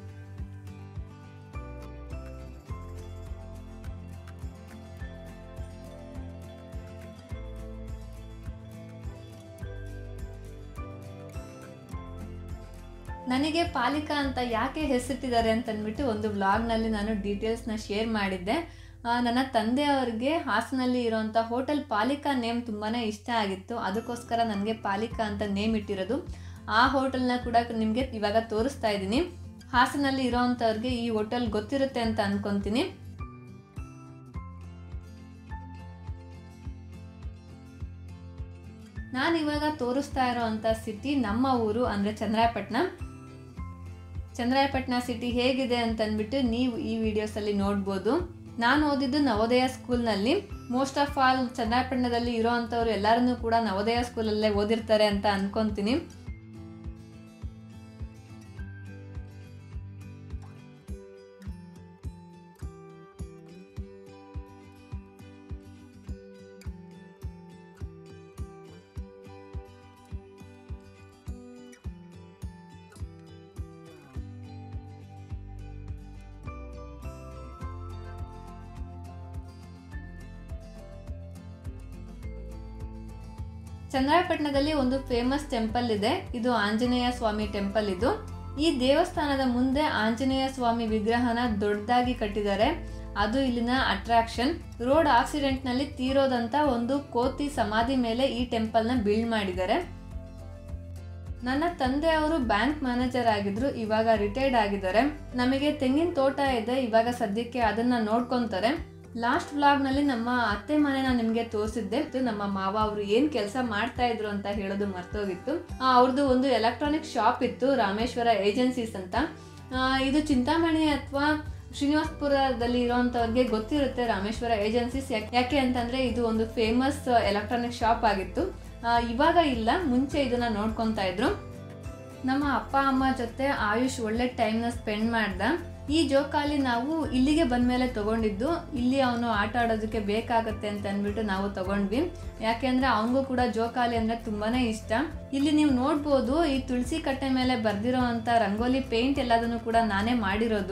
ನನಗೆ ಪಾಲಿಕಾ ಅಂತ ಯಾಕೆ ಹೆಸರಿಟ್ಟಿದ್ದಾರೆ ಅಂತಂದ್ಬಿಟ್ಟು ಒಂದು ವ್ಲಾಗ್ನಲ್ಲಿ ನಾನು ಡೀಟೇಲ್ಸ್ನ ಶೇರ್ ಮಾಡಿದ್ದೆ. ನನ್ನ ತಂದೆಯವ್ರಿಗೆ ಹಾಸನಲ್ಲಿ ಇರೋವಂಥ ಹೋಟೆಲ್ ಪಾಲಿಕಾ ನೇಮ್ ತುಂಬಾ ಇಷ್ಟ ಆಗಿತ್ತು. ಅದಕ್ಕೋಸ್ಕರ ನನಗೆ ಪಾಲಿಕಾ ಅಂತ ನೇಮ್ ಇಟ್ಟಿರೋದು. ಆ ಹೋಟೆಲ್ನ ಕೂಡ ನಿಮಗೆ ಇವಾಗ ತೋರಿಸ್ತಾ ಇದ್ದೀನಿ. ಹಾಸನಲ್ಲಿ ಇರೋವಂಥವ್ರಿಗೆ ಈ ಹೋಟೆಲ್ ಗೊತ್ತಿರುತ್ತೆ ಅಂತ ಅನ್ಕೊತೀನಿ. ನಾನಿವಾಗ ತೋರಿಸ್ತಾ ಇರೋವಂಥ ಸಿಟಿ ನಮ್ಮ ಊರು ಅಂದರೆ ಚನ್ನರಾಯಪಟ್ಟಣ. ಚನ್ನರಾಯಪಟ್ಟಣ ಸಿಟಿ ಹೇಗಿದೆ ಅಂತಂದ್ಬಿಟ್ಟು ನೀವು ಈ ವಿಡಿಯೋಸಲ್ಲಿ ನೋಡ್ಬೋದು. ನಾನು ಓದಿದ್ದು ನವೋದಯ ಸ್ಕೂಲ್ನಲ್ಲಿ. ಮೋಸ್ಟ್ ಆಫ್ ಆಲ್ ಚನ್ನರಾಯಪಟ್ಟಣದಲ್ಲಿ ಇರೋ ಅಂಥವ್ರು ಎಲ್ಲರೂ ಕೂಡ ನವೋದಯ ಸ್ಕೂಲಲ್ಲೇ ಓದಿರ್ತಾರೆ ಅಂತ ಅನ್ಕೊತೀನಿ. ಚನ್ನರಾಯಪಟ್ಟಣದಲ್ಲಿ ಒಂದು ಫೇಮಸ್ ಟೆಂಪಲ್ ಇದೆ. ಇದು ಆಂಜನೇಯ ಸ್ವಾಮಿ ಟೆಂಪಲ್. ಇದು ಈ ದೇವಸ್ಥಾನದ ಮುಂದೆ ಆಂಜನೇಯ ಸ್ವಾಮಿ ವಿಗ್ರಹನ ದೊಡ್ಡದಾಗಿ ಕಟ್ಟಿದ್ದಾರೆ. ಅದು ಇಲ್ಲಿನ ಅಟ್ರಾಕ್ಷನ್. ರೋಡ್ ಆಕ್ಸಿಡೆಂಟ್ ನಲ್ಲಿ ತೀರೋದಂತ ಒಂದು ಕೋತಿ ಸಮಾಧಿ ಮೇಲೆ ಈ ಟೆಂಪಲ್ ನ ಬಿಲ್ಡ್ ಮಾಡಿದ್ದಾರೆ. ನನ್ನ ತಂದೆಯವರು ಬ್ಯಾಂಕ್ ಮ್ಯಾನೇಜರ್ ಆಗಿದ್ರು, ಇವಾಗ ರಿಟೈರ್ಡ್ ಆಗಿದ್ದಾರೆ. ನಮಗೆ ತೆಂಗಿನ ತೋಟ ಇದೆ, ಇವಾಗ ಸದ್ಯಕ್ಕೆ ಅದನ್ನ ನೋಡ್ಕೊಂತಾರೆ. ಲಾಸ್ಟ್ ವ್ಲಾಗ್ನಲ್ಲಿ ನಮ್ಮ ಅತ್ತೆ ಮನೆನ ನಿಮಗೆ ತೋರಿಸಿದ್ದೆ. ನಮ್ಮ ಮಾವ ಅವರು ಏನು ಕೆಲಸ ಮಾಡ್ತಾ ಇದ್ರು ಅಂತ ಹೇಳೋದು ಮರ್ತೋಗಿತ್ತು. ಅವ್ರದ್ದು ಒಂದು ಎಲೆಕ್ಟ್ರಾನಿಕ್ ಶಾಪ್ ಇತ್ತು, ರಾಮೇಶ್ವರ ಏಜೆನ್ಸೀಸ್ ಅಂತ. ಇದು ಚಿಂತಾಮಣಿ ಅಥವಾ ಶ್ರೀನಿವಾಸಪುರದಲ್ಲಿ ಇರೋವಂಥವ್ರಿಗೆ ಗೊತ್ತಿರುತ್ತೆ ರಾಮೇಶ್ವರ ಏಜೆನ್ಸೀಸ್. ಯಾಕೆ ಅಂತಂದರೆ ಇದು ಒಂದು ಫೇಮಸ್ ಎಲೆಕ್ಟ್ರಾನಿಕ್ ಶಾಪ್ ಆಗಿತ್ತು. ಇವಾಗ ಇಲ್ಲ, ಮುಂಚೆ ಇದನ್ನು ನೋಡ್ಕೊತಾ ಇದ್ರು. ನಮ್ಮ ಅಪ್ಪ ಅಮ್ಮ ಜೊತೆ ಆಯುಷ್ ಒಳ್ಳೆ ಟೈಮ್ನ ಸ್ಪೆಂಡ್ ಮಾಡ್ದ. ಈ ಜೋಕಾಲಿ ನಾವು ಇಲ್ಲಿಗೆ ಬಂದಮೇಲೆ ತೊಗೊಂಡಿದ್ದು. ಇಲ್ಲಿ ಅವನು ಆಟ ಆಡೋದಕ್ಕೆ ಬೇಕಾಗತ್ತೆ ಅಂತ ಅಂದ್ಬಿಟ್ಟು ನಾವು ತೊಗೊಂಡ್ವಿ. ಯಾಕೆಂದರೆ ಅವನಿಗೂ ಕೂಡ ಜೋಕಾಲಿ ಅಂದರೆ ತುಂಬಾ ಇಷ್ಟ. ಇಲ್ಲಿ ನೀವು ನೋಡ್ಬೋದು, ಈ ತುಳಸಿ ಕಟ್ಟೆ ಮೇಲೆ ಬರ್ದಿರೋ ಅಂಥ ರಂಗೋಲಿ ಪೇಂಟ್ ಎಲ್ಲದನ್ನು ಕೂಡ ನಾನೇ ಮಾಡಿರೋದು.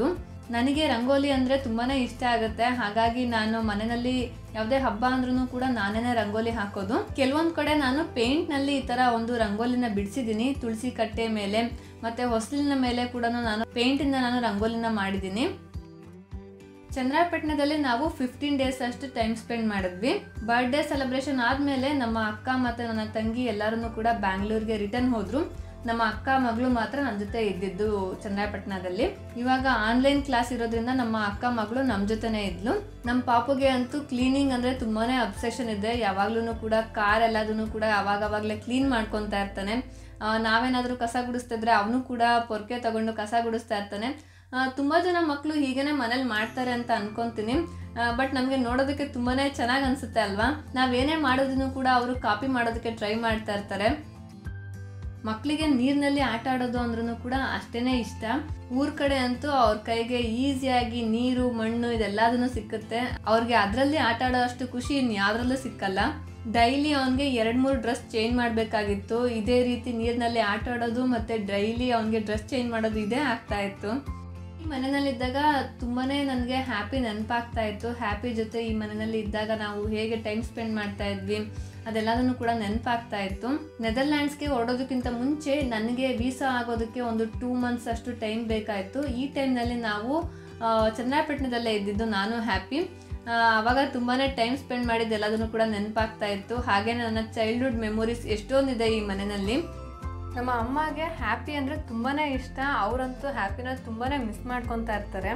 ನನಗೆ ರಂಗೋಲಿ ಅಂದರೆ ತುಂಬಾ ಇಷ್ಟ ಆಗುತ್ತೆ. ಹಾಗಾಗಿ ನಾನು ಮನೆಯಲ್ಲಿ ಯಾವುದೇ ಹಬ್ಬ ಅಂದ್ರೂ ಕೂಡ ನಾನೇ ರಂಗೋಲಿ ಹಾಕೋದು. ಕೆಲವೊಂದು ಕಡೆ ನಾನು ಪೇಂಟ್ನಲ್ಲಿ ಈ ಥರ ಒಂದು ರಂಗೋಲಿನ ಬಿಡಿಸಿದ್ದೀನಿ. ತುಳಸಿ ಕಟ್ಟೆ ಮೇಲೆ ಮತ್ತು ಹೊಸಲಿನ ಮೇಲೆ ಕೂಡ ನಾನು ಪೇಂಟಿಂದ ನಾನು ರಂಗೋಲಿನ ಮಾಡಿದ್ದೀನಿ. ಚನ್ನರಾಯಪಟ್ಟಣದಲ್ಲಿ ನಾವು 15 ಡೇಸ್ ಅಷ್ಟು ಟೈಮ್ ಸ್ಪೆಂಡ್ ಮಾಡಿದ್ವಿ. ಬರ್ಡೇ ಸೆಲೆಬ್ರೇಷನ್ ಆದಮೇಲೆ ನಮ್ಮ ಅಕ್ಕ ಮತ್ತು ನನ್ನ ತಂಗಿ ಎಲ್ಲರೂ ಕೂಡ ಬ್ಯಾಂಗ್ಳೂರಿಗೆ ರಿಟರ್ನ್ ಹೋದರು. ನಮ್ಮ ಅಕ್ಕ ಮಗಳು ಮಾತ್ರ ನನ್ನ ಜೊತೆ ಇದ್ದಿದ್ದು ಚನ್ನರಾಯಪಟ್ಟಣದಲ್ಲಿ. ಇವಾಗ ಆನ್ಲೈನ್ ಕ್ಲಾಸ್ ಇರೋದ್ರಿಂದ ನಮ್ಮ ಅಕ್ಕ ಮಗಳು ನಮ್ಮ ಜೊತೆನೇ ಇದ್ಲು. ನಮ್ಮ ಪಾಪುಗೆ ಅಂತೂ ಕ್ಲೀನಿಂಗ್ ಅಂದರೆ ತುಂಬಾ ಅಬ್ಸೆಷನ್ ಇದೆ. ಯಾವಾಗ್ಲೂ ಕೂಡ ಕಾರ್ ಎಲ್ಲದನ್ನು ಕೂಡ ಅವಾಗವಾಗಲೇ ಕ್ಲೀನ್ ಮಾಡ್ಕೊತಾ ಇರ್ತಾನೆ. ನಾವೇನಾದರೂ ಕಸ ಗುಡಿಸ್ತಿದ್ರೆ ಅವನು ಕೂಡ ಪೊರ್ಕೆ ತಗೊಂಡು ಕಸ ಗುಡಿಸ್ತಾ ಇರ್ತಾನೆ. ತುಂಬ ಜನ ಮಕ್ಕಳು ಹೀಗೇನೆ ಮನೇಲಿ ಮಾಡ್ತಾರೆ ಅಂತ ಅನ್ಕೊತೀನಿ. ಬಟ್ ನಮಗೆ ನೋಡೋದಕ್ಕೆ ತುಂಬಾ ಚೆನ್ನಾಗಿ ಅನಿಸುತ್ತೆ ಅಲ್ವಾ. ನಾವೇನೇ ಮಾಡೋದನ್ನು ಕೂಡ ಅವರು ಕಾಪಿ ಮಾಡೋದಕ್ಕೆ ಟ್ರೈ ಮಾಡ್ತಾ ಇರ್ತಾರೆ. ಮಕ್ಕಳಿಗೆ ನೀರಿನಲ್ಲಿ ಆಟ ಆಡೋದು ಅಂದ್ರೂ ಕೂಡ ಅಷ್ಟೇ ಇಷ್ಟ. ಊರ್ ಕಡೆ ಅಂತೂ ಅವ್ರ ಕೈಗೆ ಈಸಿಯಾಗಿ ನೀರು ಮಣ್ಣು ಇದೆಲ್ಲದನ್ನು ಸಿಕ್ಕುತ್ತೆ. ಅವ್ರಿಗೆ ಅದರಲ್ಲಿ ಆಟ ಆಡೋ ಅಷ್ಟು ಖುಷಿ ಇನ್ಯಾವುದ್ರಲ್ಲೂ ಸಿಕ್ಕಲ್ಲ. ಡೈಲಿ ಅವನಿಗೆ 2-3 ಡ್ರೆಸ್ ಚೇಂಜ್ ಮಾಡಬೇಕಾಗಿತ್ತು. ಇದೇ ರೀತಿ ನೀರಿನಲ್ಲಿ ಆಟ ಆಡೋದು ಮತ್ತು ಡೈಲಿ ಅವನಿಗೆ ಡ್ರೆಸ್ ಚೇಂಜ್ ಮಾಡೋದು ಇದೇ ಆಗ್ತಾ ಇತ್ತು. ಈ ಮನೆಯಲ್ಲಿದ್ದಾಗ ತುಂಬಾ ನನಗೆ ಹ್ಯಾಪಿ ನೆನಪಾಗ್ತಾ ಇತ್ತು. ಹ್ಯಾಪಿ ಜೊತೆ ಈ ಮನೆಯಲ್ಲಿ ಇದ್ದಾಗ ನಾವು ಹೇಗೆ ಟೈಮ್ ಸ್ಪೆಂಡ್ ಮಾಡ್ತಾ ಇದ್ವಿ ಅದೆಲ್ಲದನ್ನು ಕೂಡ ನೆನಪಾಗ್ತಾ ಇತ್ತು. ನೆದರ್ಲ್ಯಾಂಡ್ಸ್ಗೆ ಹೊರಡೋದಕ್ಕಿಂತ ಮುಂಚೆ ನನಗೆ ವೀಸಾ ಆಗೋದಕ್ಕೆ ಒಂದು 2 ಮಂತ್ಸ್ ಅಷ್ಟು ಟೈಮ್ ಬೇಕಾಯಿತು. ಈ ಟೈಮ್ನಲ್ಲಿ ನಾವು ಚನ್ನರಾಯಪಟ್ಟಣದಲ್ಲೇ ಇದ್ದಿದ್ದು. ನಾನು ಹ್ಯಾಪಿ ಆವಾಗ ತುಂಬಾ ಟೈಮ್ ಸ್ಪೆಂಡ್ ಮಾಡಿದ್ದು ಎಲ್ಲದನ್ನು ಕೂಡ ನೆನಪಾಗ್ತಾ ಇತ್ತು. ಹಾಗೆ ನನ್ನ ಚೈಲ್ಡ್ಹುಡ್ ಮೆಮೊರೀಸ್ ಎಷ್ಟೊಂದಿದೆ ಈ ಮನೆಯಲ್ಲಿ. ನಮ್ಮ ಅಮ್ಮಗೆ ಹ್ಯಾಪಿ ಅಂದರೆ ತುಂಬಾ ಇಷ್ಟ. ಅವರಂತೂ ಹ್ಯಾಪಿನ ತುಂಬಾ ಮಿಸ್ ಮಾಡ್ಕೊತಾ ಇರ್ತಾರೆ.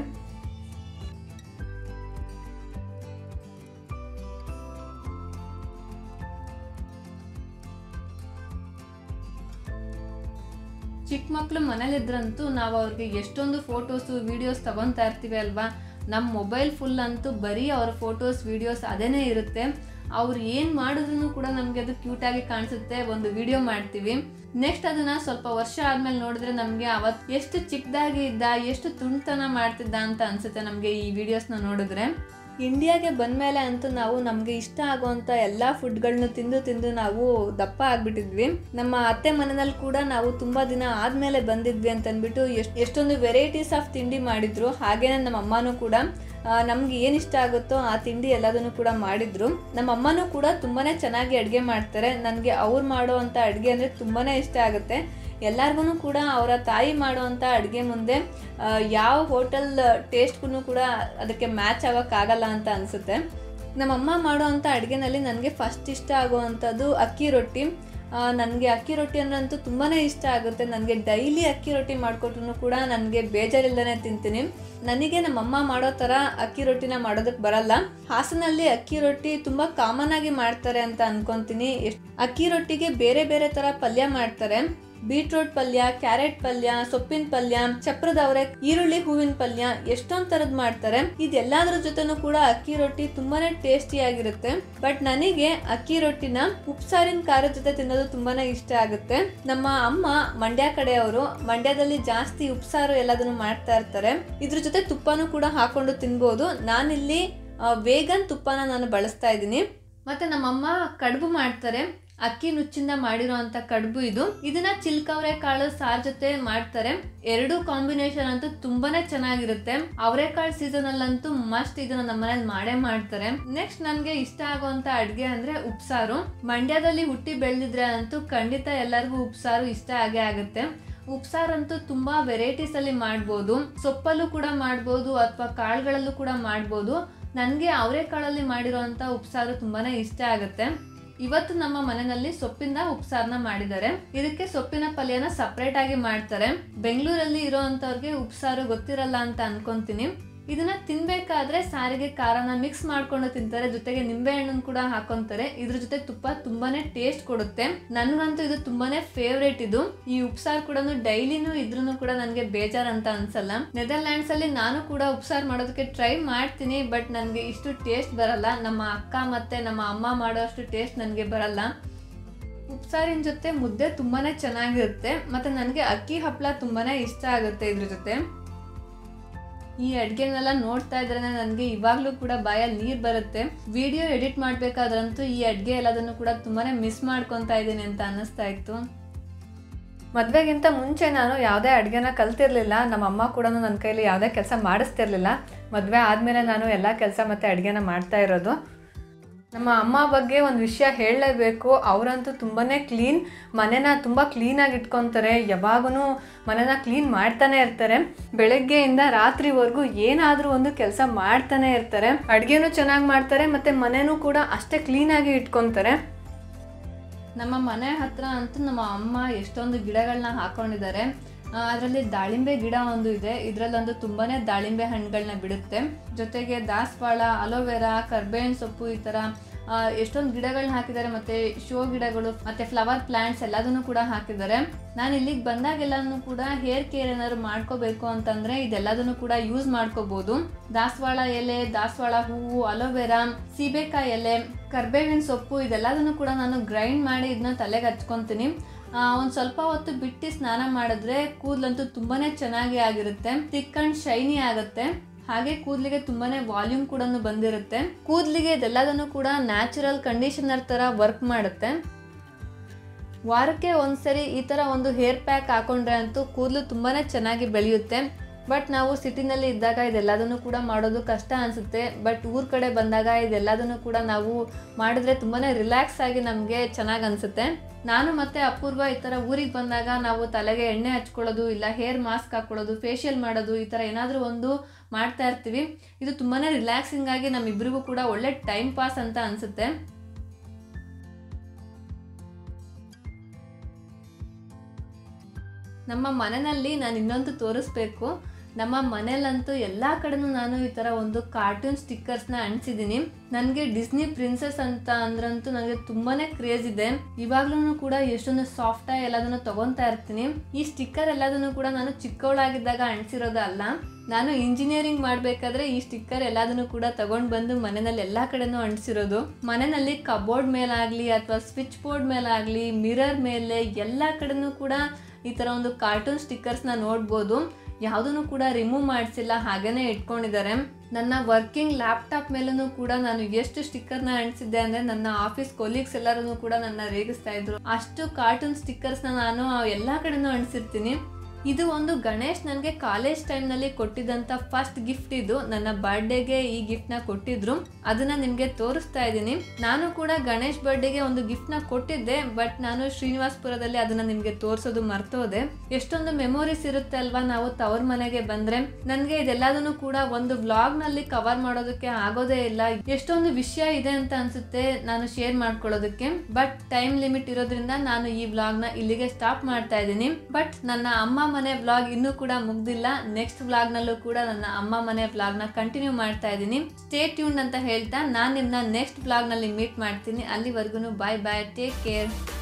ಚಿಕ್ಕ ಮಕ್ಕಳು ಮನೇಲಿದ್ರಂತೂ ನಾವು ಅವ್ರಿಗೆ ಎಷ್ಟೊಂದು ಫೋಟೋಸು ವಿಡಿಯೋಸ್ ತಗೊತಾ ಇರ್ತೀವಿ ಅಲ್ವಾ. ನಮ್ಮ ಮೊಬೈಲ್ ಫುಲ್ ಅಂತೂ ಬರೀ ಅವ್ರ ಫೋಟೋಸ್ ವಿಡಿಯೋಸ್ ಅದೇನೇ ಇರುತ್ತೆ. ಅವ್ರು ಏನು ಮಾಡಿದ್ರು ಕೂಡ ನಮಗೆ ಅದು ಕ್ಯೂಟಾಗಿ ಕಾಣಿಸುತ್ತೆ. ಒಂದು ವಿಡಿಯೋ ಮಾಡ್ತೀವಿ, ನೆಕ್ಸ್ಟ್ ಅದನ್ನು ಸ್ವಲ್ಪ ವರ್ಷ ಆದಮೇಲೆ ನೋಡಿದ್ರೆ ನಮಗೆ ಅವತ್ತು ಎಷ್ಟು ಚಿಕ್ಕದಾಗಿ ಇದ್ದ, ಎಷ್ಟು ತುಂಟತನ ಮಾಡ್ತಿದ್ದ ಅಂತ ಅನಿಸುತ್ತೆ ನಮಗೆ ಈ ವಿಡಿಯೋಸ್ನ ನೋಡಿದ್ರೆ. ಇಂಡಿಯಾಗೆ ಬಂದಮೇಲೆ ಅಂತೂ ನಾವು ನಮಗೆ ಇಷ್ಟ ಆಗುವಂಥ ಎಲ್ಲ ಫುಡ್ಗಳನ್ನ ತಿಂದು ನಾವು ದಪ್ಪ ಆಗಿಬಿಟ್ಟಿದ್ವಿ. ನಮ್ಮ ಅತ್ತೆ ಮನೆಯಲ್ಲಿ ಕೂಡ ನಾವು ತುಂಬ ದಿನ ಆದಮೇಲೆ ಬಂದಿದ್ವಿ ಅಂತಂದ್ಬಿಟ್ಟು ಎಷ್ಟೊಂದು ವೆರೈಟೀಸ್ ಆಫ್ ತಿಂಡಿ ಮಾಡಿದ್ರು. ಹಾಗೇನೆ ನಮ್ಮ ಅಮ್ಮನೂ ಕೂಡ ನಮ್ಗೆ ಏನು ಇಷ್ಟ ಆಗುತ್ತೋ ಆ ತಿಂಡಿ ಎಲ್ಲದನ್ನು ಕೂಡ ಮಾಡಿದ್ರು. ನಮ್ಮ ಅಮ್ಮನೂ ಕೂಡ ತುಂಬಾ ಚೆನ್ನಾಗಿ ಅಡುಗೆ ಮಾಡ್ತಾರೆ. ನನಗೆ ಅವ್ರು ಮಾಡೋ ಅಂಥ ಅಡುಗೆ ಅಂದರೆ ತುಂಬಾ ಇಷ್ಟ ಆಗುತ್ತೆ. ಎಲ್ಲರಿಗೂ ಕೂಡ ಅವರ ತಾಯಿ ಮಾಡುವಂಥ ಅಡುಗೆ ಮುಂದೆ ಯಾವ ಹೋಟೆಲ್ ಟೇಸ್ಟ್ಗೂ ಕೂಡ ಅದಕ್ಕೆ ಮ್ಯಾಚ್ ಆಗೋಕ್ಕಾಗಲ್ಲ ಅಂತ ಅನಿಸುತ್ತೆ. ನಮ್ಮಮ್ಮ ಮಾಡುವಂಥ ಅಡುಗೆನಲ್ಲಿ ನನಗೆ ಫಸ್ಟ್ ಇಷ್ಟ ಆಗುವಂಥದ್ದು ಅಕ್ಕಿ ರೊಟ್ಟಿ. ನನಗೆ ಅಕ್ಕಿ ರೊಟ್ಟಿ ಅಂದ್ರಂತೂ ತುಂಬಾ ಇಷ್ಟ ಆಗುತ್ತೆ. ನನಗೆ ಡೈಲಿ ಅಕ್ಕಿ ರೊಟ್ಟಿ ಮಾಡಿಕೊಟ್ರು ಕೂಡ ನನಗೆ ಬೇಜಾರಿಲ್ಲದೇ ತಿಂತೀನಿ. ನನಗೆ ನಮ್ಮಮ್ಮ ಮಾಡೋ ಥರ ಅಕ್ಕಿ ರೊಟ್ಟಿನ ಮಾಡೋದಕ್ಕೆ ಬರಲ್ಲ. ಹಾಸನಲ್ಲಿ ಅಕ್ಕಿ ರೊಟ್ಟಿ ತುಂಬ ಕಾಮನ್ ಆಗಿ ಮಾಡ್ತಾರೆ ಅಂತ ಅನ್ಕೊತೀನಿ. ಅಕ್ಕಿ ರೊಟ್ಟಿಗೆ ಬೇರೆ ಬೇರೆ ಥರ ಪಲ್ಯ ಮಾಡ್ತಾರೆ. ಬೀಟ್ರೂಟ್ ಪಲ್ಯ, ಕ್ಯಾರೆಟ್ ಪಲ್ಯ, ಸೊಪ್ಪಿನ ಪಲ್ಯ, ಚಪ್ರದವರೆ, ಈರುಳ್ಳಿ ಹೂವಿನ ಪಲ್ಯ, ಎಷ್ಟೊಂದು ಥರದ್ದು ಮಾಡ್ತಾರೆ. ಇದೆಲ್ಲದ್ರ ಜೊತೆನೂ ಕೂಡ ಅಕ್ಕಿ ರೊಟ್ಟಿ ತುಂಬಾನೇ ಟೇಸ್ಟಿಯಾಗಿರುತ್ತೆ. ಬಟ್ ನನಗೆ ಅಕ್ಕಿ ರೊಟ್ಟಿನ ಉಪ್ಸಾರಿನ ಖಾರದ ಜೊತೆ ತಿನ್ನೋದು ತುಂಬಾನೇ ಇಷ್ಟ ಆಗುತ್ತೆ. ನಮ್ಮ ಅಮ್ಮ ಮಂಡ್ಯ ಕಡೆಯವರು. ಮಂಡ್ಯದಲ್ಲಿ ಜಾಸ್ತಿ ಉಪ್ಸಾರು ಎಲ್ಲದನ್ನು ಮಾಡ್ತಾ ಇರ್ತಾರೆ. ಇದ್ರ ಜೊತೆ ತುಪ್ಪನೂ ಕೂಡ ಹಾಕೊಂಡು ತಿನ್ಬೋದು. ನಾನಿಲ್ಲಿ ವೇಗನ್ ತುಪ್ಪನ ನಾನು ಬಳಸ್ತಾ ಇದ್ದೀನಿ. ಮತ್ತೆ ನಮ್ಮಮ್ಮ ಕಡುಬು ಮಾಡ್ತಾರೆ. ಅಕ್ಕಿ ನುಚ್ಚಿಂದ ಮಾಡಿರೋ ಅಂತ ಕಡುಬು ಇದನ್ನ ಚಿಲ್ಕವರೆ ಕಾಳು ಸಾರ್ ಜೊತೆ ಮಾಡ್ತಾರೆ. ಎರಡೂ ಕಾಂಬಿನೇಷನ್ ಅಂತೂ ತುಂಬಾನೇ ಚೆನ್ನಾಗಿರುತ್ತೆ. ಅವರೆಕಾಳು ಸೀಸನ್ ಅಲ್ಲಂತೂ ಮಸ್ಟ್ ಇದನ್ನ ನಮ್ಮನೇಲಿ ಮಾಡೇ ಮಾಡ್ತಾರೆ. ನೆಕ್ಸ್ಟ್ ನನ್ಗೆ ಇಷ್ಟ ಆಗುವಂತ ಅಡ್ಗೆ ಅಂದ್ರೆ ಉಪ್ಸಾರು. ಮಂಡ್ಯದಲ್ಲಿ ಹುಟ್ಟಿ ಬೆಳೆದಿದ್ರೆ ಅಂತೂ ಖಂಡಿತ ಎಲ್ಲರಿಗೂ ಉಪ್ಸಾರು ಇಷ್ಟ ಆಗೇ ಆಗುತ್ತೆ. ಉಪ್ಸಾರಂತೂ ತುಂಬಾ ವೆರೈಟೀಸ್ ಅಲ್ಲಿ ಮಾಡ್ಬೋದು. ಸೊಪ್ಪಲ್ಲೂ ಕೂಡ ಮಾಡ್ಬೋದು ಅಥವಾ ಕಾಳುಗಳಲ್ಲೂ ಕೂಡ ಮಾಡ್ಬೋದು. ನನಗೆ ಅವರೆಕಾಳಲ್ಲಿ ಮಾಡಿರೋಂಥ ಉಪ್ಸಾರು ತುಂಬಾನೇ ಇಷ್ಟ ಆಗುತ್ತೆ. ಇವತ್ತು ನಮ್ಮ ಮನೆಯಲ್ಲಿ ಸೊಪ್ಪಿಂದ ಉಪ್ಸಾರನ ಮಾಡಿದ್ದಾರೆ. ಇದಕ್ಕೆ ಸೊಪ್ಪಿನ ಪಲ್ಯನ ಸಪ್ರೇಟ್ ಆಗಿ ಮಾಡ್ತಾರೆ. ಬೆಂಗಳೂರಲ್ಲಿ ಇರೋಂಥವ್ರಿಗೆ ಉಪ್ಸಾರು ಗೊತ್ತಿರಲ್ಲ ಅಂತ ಅನ್ಕೊಂತೀನಿ. ಇದನ್ನ ತಿನ್ಬೇಕಾದ್ರೆ ಸಾರಿಗೆ ಖಾರನ ಮಿಕ್ಸ್ ಮಾಡ್ಕೊಂಡು ತಿಂತಾರೆ. ಜೊತೆಗೆ ನಿಂಬೆ ಹಣ್ಣನ್ನು ಕೂಡ ಹಾಕೊಂತಾರೆ. ಇದ್ರ ಜೊತೆ ತುಪ್ಪ ತುಂಬಾನೇ ಟೇಸ್ಟ್ ಕೊಡುತ್ತೆ. ನನ್ಗಂತೂ ಇದು ತುಂಬಾನೇ ಫೇವ್ರೇಟ್. ಈ ಉಪ್ಸಾರು ಕೂಡ ಡೈಲಿನೂ ಇದ್ರೂ ಕೂಡ ನನಗೆ ಬೇಜಾರ್ ಅಂತ ಅನ್ಸಲ್ಲ. ನೆದರ್ಲ್ಯಾಂಡ್ಸ್ ಅಲ್ಲಿ ನಾನು ಕೂಡ ಉಪ್ಸಾರು ಮಾಡೋದಕ್ಕೆ ಟ್ರೈ ಮಾಡ್ತೀನಿ. ಬಟ್ ನನಗೆ ಇಷ್ಟು ಟೇಸ್ಟ್ ಬರಲ್ಲ. ನಮ್ಮ ಅಕ್ಕ ಮತ್ತೆ ನಮ್ಮ ಅಮ್ಮ ಮಾಡೋ ಅಷ್ಟು ಟೇಸ್ಟ್ ನನಗೆ ಬರಲ್ಲ. ಉಪ್ಸಾರಿನ ಜೊತೆ ಮುದ್ದೆ ತುಂಬಾನೇ ಚೆನ್ನಾಗಿರುತ್ತೆ. ಮತ್ತೆ ನನಗೆ ಅಕ್ಕಿ ಹಪ್ಪಳ ತುಂಬಾನೇ ಇಷ್ಟ ಆಗುತ್ತೆ ಇದ್ರ ಜೊತೆ. ಈ ಅಡ್ಗೆನೆಲ್ಲ ನೋಡ್ತಾ ಇದ್ರೆ ನನಗೆ ಇವಾಗ್ಲೂ ಕೂಡ ಬಾಯಲ್ಲಿ ನೀರು ಬರುತ್ತೆ. ವಿಡಿಯೋ ಎಡಿಟ್ ಮಾಡ್ಬೇಕಾದ್ರಂತೂ ಈ ಅಡ್ಗೆ ಎಲ್ಲದನ್ನು ಕೂಡ ತುಂಬಾನೇ ಮಿಸ್ ಮಾಡ್ಕೊತಾ ಇದ್ದೀನಿ ಅಂತ ಅನ್ನಿಸ್ತಾ ಇತ್ತು. ಮದುವೆಗಿಂತ ಮುಂಚೆ ನಾನು ಯಾವುದೇ ಅಡುಗೆನ ಕಲ್ತಿರಲಿಲ್ಲ. ನಮ್ಮ ಅಮ್ಮ ಕೂಡ ನನ್ನ ಕೈಲಿ ಯಾವುದೇ ಕೆಲಸ ಮಾಡಿಸ್ತಿರ್ಲಿಲ್ಲ. ಮದುವೆ ಆದಮೇಲೆ ನಾನು ಎಲ್ಲ ಕೆಲಸ ಮತ್ತು ಅಡುಗೆನ ಮಾಡ್ತಾ ಇರೋದು. ನಮ್ಮ ಅಮ್ಮ ಬಗ್ಗೆ ಒಂದು ವಿಷಯ ಹೇಳಲೇಬೇಕು. ಅವರಂತೂ ತುಂಬಾ ಕ್ಲೀನ್, ಮನೆನ ತುಂಬ ಕ್ಲೀನಾಗಿ ಇಟ್ಕೊತಾರೆ. ಯಾವಾಗೂ ಮನೆನ ಕ್ಲೀನ್ ಮಾಡ್ತಾನೆ ಇರ್ತಾರೆ. ಬೆಳಗ್ಗೆಯಿಂದ ರಾತ್ರಿವರೆಗೂ ಏನಾದರೂ ಒಂದು ಕೆಲಸ ಮಾಡ್ತಾನೆ ಇರ್ತಾರೆ. ಅಡುಗೆನೂ ಚೆನ್ನಾಗಿ ಮಾಡ್ತಾರೆ ಮತ್ತು ಮನೆಯೂ ಕೂಡ ಅಷ್ಟೇ ಕ್ಲೀನಾಗಿ ಇಟ್ಕೊತಾರೆ. ನಮ್ಮ ಮನೆ ಹತ್ರ ಅಂತೂ ನಮ್ಮ ಅಮ್ಮ ಎಷ್ಟೊಂದು ಗಿಡಗಳನ್ನ ಹಾಕ್ಕೊಂಡಿದ್ದಾರೆ. ಅದರಲ್ಲಿ ದಾಳಿಂಬೆ ಗಿಡ ಒಂದು ಇದೆ. ಇದರಲ್ಲೊಂದು ತುಂಬಾ ದಾಳಿಂಬೆ ಹಣ್ಣುಗಳನ್ನ ಬಿಡುತ್ತೆ. ಜೊತೆಗೆ ದಾಸವಾಳ, ಅಲೋವೆರಾ, ಕರ್ಬೇವಿನ ಸೊಪ್ಪು ಈ ಥರ ಎಷ್ಟೊಂದು ಗಿಡಗಳನ್ನ ಹಾಕಿದ್ದಾರೆ. ಮತ್ತು ಶೋ ಗಿಡಗಳು ಮತ್ತು ಫ್ಲವರ್ ಪ್ಲ್ಯಾಂಟ್ಸ್ ಎಲ್ಲದನ್ನು ಕೂಡ ಹಾಕಿದ್ದಾರೆ. ನಾನು ಇಲ್ಲಿಗೆ ಬಂದಾಗೆಲ್ಲನೂ ಕೂಡ ಹೇರ್ ಕೇರ್ ಏನಾದ್ರು ಮಾಡ್ಕೋಬೇಕು ಅಂತಂದರೆ ಇದೆಲ್ಲದನ್ನು ಕೂಡ ಯೂಸ್ ಮಾಡ್ಕೋಬೋದು. ದಾಸವಾಳ ಎಲೆ, ದಾಸವಾಳ ಹೂವು, ಅಲೋವೆರಾ, ಸೀಬೆಕಾಯಿ ಎಲೆ, ಕರ್ಬೇವಿನ ಸೊಪ್ಪು ಇದೆಲ್ಲದನ್ನು ಕೂಡ ನಾನು ಗ್ರೈಂಡ್ ಮಾಡಿ ಇದನ್ನ ತಲೆಗೆ ಹಚ್ಕೊತೀನಿ. ಒಂದು ಸ್ವಲ್ಪ ಹೊತ್ತು ಬಿಟ್ಟು ಸ್ನಾನ ಮಾಡಿದ್ರೆ ಕೂದಲಂತೂ ತುಂಬಾ ಚೆನ್ನಾಗಿ ಆಗಿರುತ್ತೆ. ಥಿಕ್ ಅಂಡ್ ಶೈನಿ ಆಗುತ್ತೆ. ಹಾಗೆ ಕೂದಲಿಗೆ ತುಂಬಾ ವಾಲ್ಯೂಮ್ ಕೂಡ ಬಂದಿರುತ್ತೆ. ಕೂದಲಿಗೆ ಇದೆಲ್ಲದನ್ನು ಕೂಡ ನ್ಯಾಚುರಲ್ ಕಂಡೀಷನರ್ ಥರ ವರ್ಕ್ ಮಾಡುತ್ತೆ. ವಾರಕ್ಕೆ ಒಂದ್ಸರಿ ಈ ಥರ ಒಂದು ಹೇರ್ ಪ್ಯಾಕ್ ಹಾಕೊಂಡ್ರೆ ಅಂತೂ ಕೂದಲು ತುಂಬಾ ಚೆನ್ನಾಗಿ ಬೆಳೆಯುತ್ತೆ. ಬಟ್ ನಾವು ಸಿಟಿನಲ್ಲಿ ಇದ್ದಾಗ ಇದೆಲ್ಲದನ್ನು ಕೂಡ ಮಾಡೋದು ಕಷ್ಟ ಅನಿಸುತ್ತೆ. ಬಟ್ ಊರ ಕಡೆ ಬಂದಾಗ ಇದೆಲ್ಲದನ್ನು ಕೂಡ ನಾವು ಮಾಡಿದ್ರೆ ತುಂಬಾ ರಿಲ್ಯಾಕ್ಸ್ ಆಗಿ ನಮಗೆ ಚೆನ್ನಾಗಿ ಅನಿಸುತ್ತೆ. ನಾನು ಮತ್ತು ಅಪೂರ್ವ ಈ ಥರ ಊರಿಗೆ ಬಂದಾಗ ನಾವು ತಲೆಗೆ ಎಣ್ಣೆ ಹಚ್ಕೊಳ್ಳೋದು, ಇಲ್ಲ ಹೇರ್ ಮಾಸ್ಕ್ ಹಾಕ್ಕೊಳ್ಳೋದು, ಫೇಶಿಯಲ್ ಮಾಡೋದು, ಈ ಥರ ಏನಾದರೂ ಒಂದು ಮಾಡ್ತಾ ಇರ್ತೀವಿ. ಇದು ತುಂಬಾ ರಿಲ್ಯಾಕ್ಸಿಂಗ್ ಆಗಿ ನಮ್ಮಿಬ್ಬರಿಗೂ ಕೂಡ ಒಳ್ಳೆ ಟೈಮ್ ಪಾಸ್ ಅಂತ ಅನಿಸುತ್ತೆ. ನಮ್ಮ ಮನೆಯಲ್ಲಿ ನಾನು ಇನ್ನೊಂದು ತೋರಿಸ್ಬೇಕು. ನಮ್ಮ ಮನೇಲಂತೂ ಎಲ್ಲ ಕಡೆನೂ ನಾನು ಈ ಥರ ಒಂದು ಕಾರ್ಟೂನ್ ಸ್ಟಿಕ್ಕರ್ಸ್ನ ಅಂಟಿಸಿದ್ದೀನಿ. ನನಗೆ ಡಿಸ್ನಿ ಪ್ರಿನ್ಸೆಸ್ ಅಂತ ಅಂದ್ರಂತೂ ನನಗೆ ತುಂಬಾ ಕ್ರೇಜ್ ಇದೆ. ಇವಾಗ್ಲೂ ಕೂಡ ಎಷ್ಟೊಂದು ಸಾಫ್ಟಾಗಿ ಎಲ್ಲದನ್ನು ತೊಗೊತಾ ಇರ್ತೀನಿ. ಈ ಸ್ಟಿಕ್ಕರ್ ಎಲ್ಲದನ್ನು ಕೂಡ ನಾನು ಚಿಕ್ಕವಳಾಗಿದ್ದಾಗ ಅಂಟಿಸಿರೋದು ಅಲ್ಲ. ನಾನು ಇಂಜಿನಿಯರಿಂಗ್ ಮಾಡಬೇಕಾದ್ರೆ ಈ ಸ್ಟಿಕ್ಕರ್ ಎಲ್ಲದನ್ನು ಕೂಡ ತಗೊಂಡು ಬಂದು ಮನೆಯಲ್ಲಿ ಎಲ್ಲ ಕಡೆನೂ ಅಂಟಿಸಿರೋದು. ಮನೆಯಲ್ಲಿ ಕಬೋರ್ಡ್ ಮೇಲಾಗಲಿ ಅಥವಾ ಸ್ವಿಚ್ ಬೋರ್ಡ್ ಮೇಲಾಗಲಿ, ಮಿರರ್ ಮೇಲೆ ಎಲ್ಲ ಕಡೆನೂ ಕೂಡ ಈ ಥರ ಒಂದು ಕಾರ್ಟೂನ್ ಸ್ಟಿಕ್ಕರ್ಸ್ನ ನೋಡ್ಬೋದು. ಯಾವುದನ್ನು ಕೂಡ ರಿಮೂವ್ ಮಾಡಿಸಿಲ್ಲ, ಹಾಗೇನೆ ಇಟ್ಕೊಂಡಿದ್ದಾರೆ. ನನ್ನ ವರ್ಕಿಂಗ್ ಲ್ಯಾಪ್ಟಾಪ್ ಮೇಲೂ ಕೂಡ ನಾನು ಎಷ್ಟು ಸ್ಟಿಕ್ಕರ್ನ ಅಂಟಿಸಿದ್ದೆ ಅಂದರೆ ನನ್ನ ಆಫೀಸ್ ಕೊಲೀಗ್ಸ್ ಎಲ್ಲರೂ ಕೂಡ ನನ್ನ ರೇಗಿಸ್ತಾ ಇದ್ರು. ಅಷ್ಟು ಕಾರ್ಟೂನ್ ಸ್ಟಿಕ್ಕರ್ಸ್ನ ನಾನು ಎಲ್ಲ ಕಡೆನೂ ಅಂಟಿಸಿರ್ತೀನಿ. ಇದು ಒಂದು ಗಣೇಶ್ ನನಗೆ ಕಾಲೇಜ್ ಟೈಮ್ನಲ್ಲಿ ಕೊಟ್ಟಿದ್ದಂಥ ಫಸ್ಟ್ ಗಿಫ್ಟ್. ಇದು ನನ್ನ ಬರ್ಡೇಗೆ ಈ ಗಿಫ್ಟ್ನ ಕೊಟ್ಟಿದ್ರು. ಅದನ್ನು ನಿಮಗೆ ತೋರಿಸ್ತಾ ಇದ್ದೀನಿ. ನಾನು ಕೂಡ ಗಣೇಶ್ ಬರ್ಡೇಗೆ ಒಂದು ಗಿಫ್ಟ್ನ ಕೊಟ್ಟಿದ್ದೆ. ಬಟ್ ನಾನು ಶ್ರೀನಿವಾಸಪುರದಲ್ಲಿ ಅದನ್ನು ನಿಮಗೆ ತೋರಿಸೋದು ಮರ್ತೋದೆ. ಎಷ್ಟೊಂದು ಮೆಮೊರೀಸ್ ಇರುತ್ತೆ ಅಲ್ವಾ ನಾವು ತವ್ರ ಮನೆಗೆ ಬಂದರೆ. ನನಗೆ ಇದೆಲ್ಲದನ್ನು ಕೂಡ ಒಂದು ವ್ಲಾಗ್ನಲ್ಲಿ ಕವರ್ ಮಾಡೋದಕ್ಕೆ ಆಗೋದೇ ಇಲ್ಲ. ಎಷ್ಟೊಂದು ವಿಷಯ ಇದೆ ಅಂತ ಅನಿಸುತ್ತೆ ನಾನು ಶೇರ್ ಮಾಡ್ಕೊಳ್ಳೋದಕ್ಕೆ. ಬಟ್ ಟೈಮ್ ಲಿಮಿಟ್ ಇರೋದ್ರಿಂದ ನಾನು ಈ ವ್ಲಾಗ್ನ ಇಲ್ಲಿಗೆ ಸ್ಟಾಪ್ ಮಾಡ್ತಾ ಇದ್ದೀನಿ. ಬಟ್ ನನ್ನ ಅಮ್ಮ ಮನೆ ವ್ಲಾಗ್ ಇನ್ನೂ ಕೂಡ ಮುಗ್ದಿಲ್ಲ. ನೆಕ್ಸ್ಟ್ ವ್ಲಾಗ್ನಲ್ಲೂ ಕೂಡ ನನ್ನ ಅಮ್ಮ ಮನೆ ವ್ಲಾಗ್ನ ಕಂಟಿನ್ಯೂ ಮಾಡ್ತಾ ಇದ್ದೀನಿ. ಸ್ಟೇ ಟ್ಯೂನ್ ಅಂತ ಹೇಳ್ತಾ ನಾನು ನಿಮ್ಮನ್ನ ನೆಕ್ಸ್ಟ್ ವ್ಲಾಗ್ನಲ್ಲಿ ಮೀಟ್ ಮಾಡ್ತೀನಿ. ಅಲ್ಲಿವರೆಗೂ ಬಾಯ್ ಬಾಯ್, ಟೇಕ್ ಕೇರ್.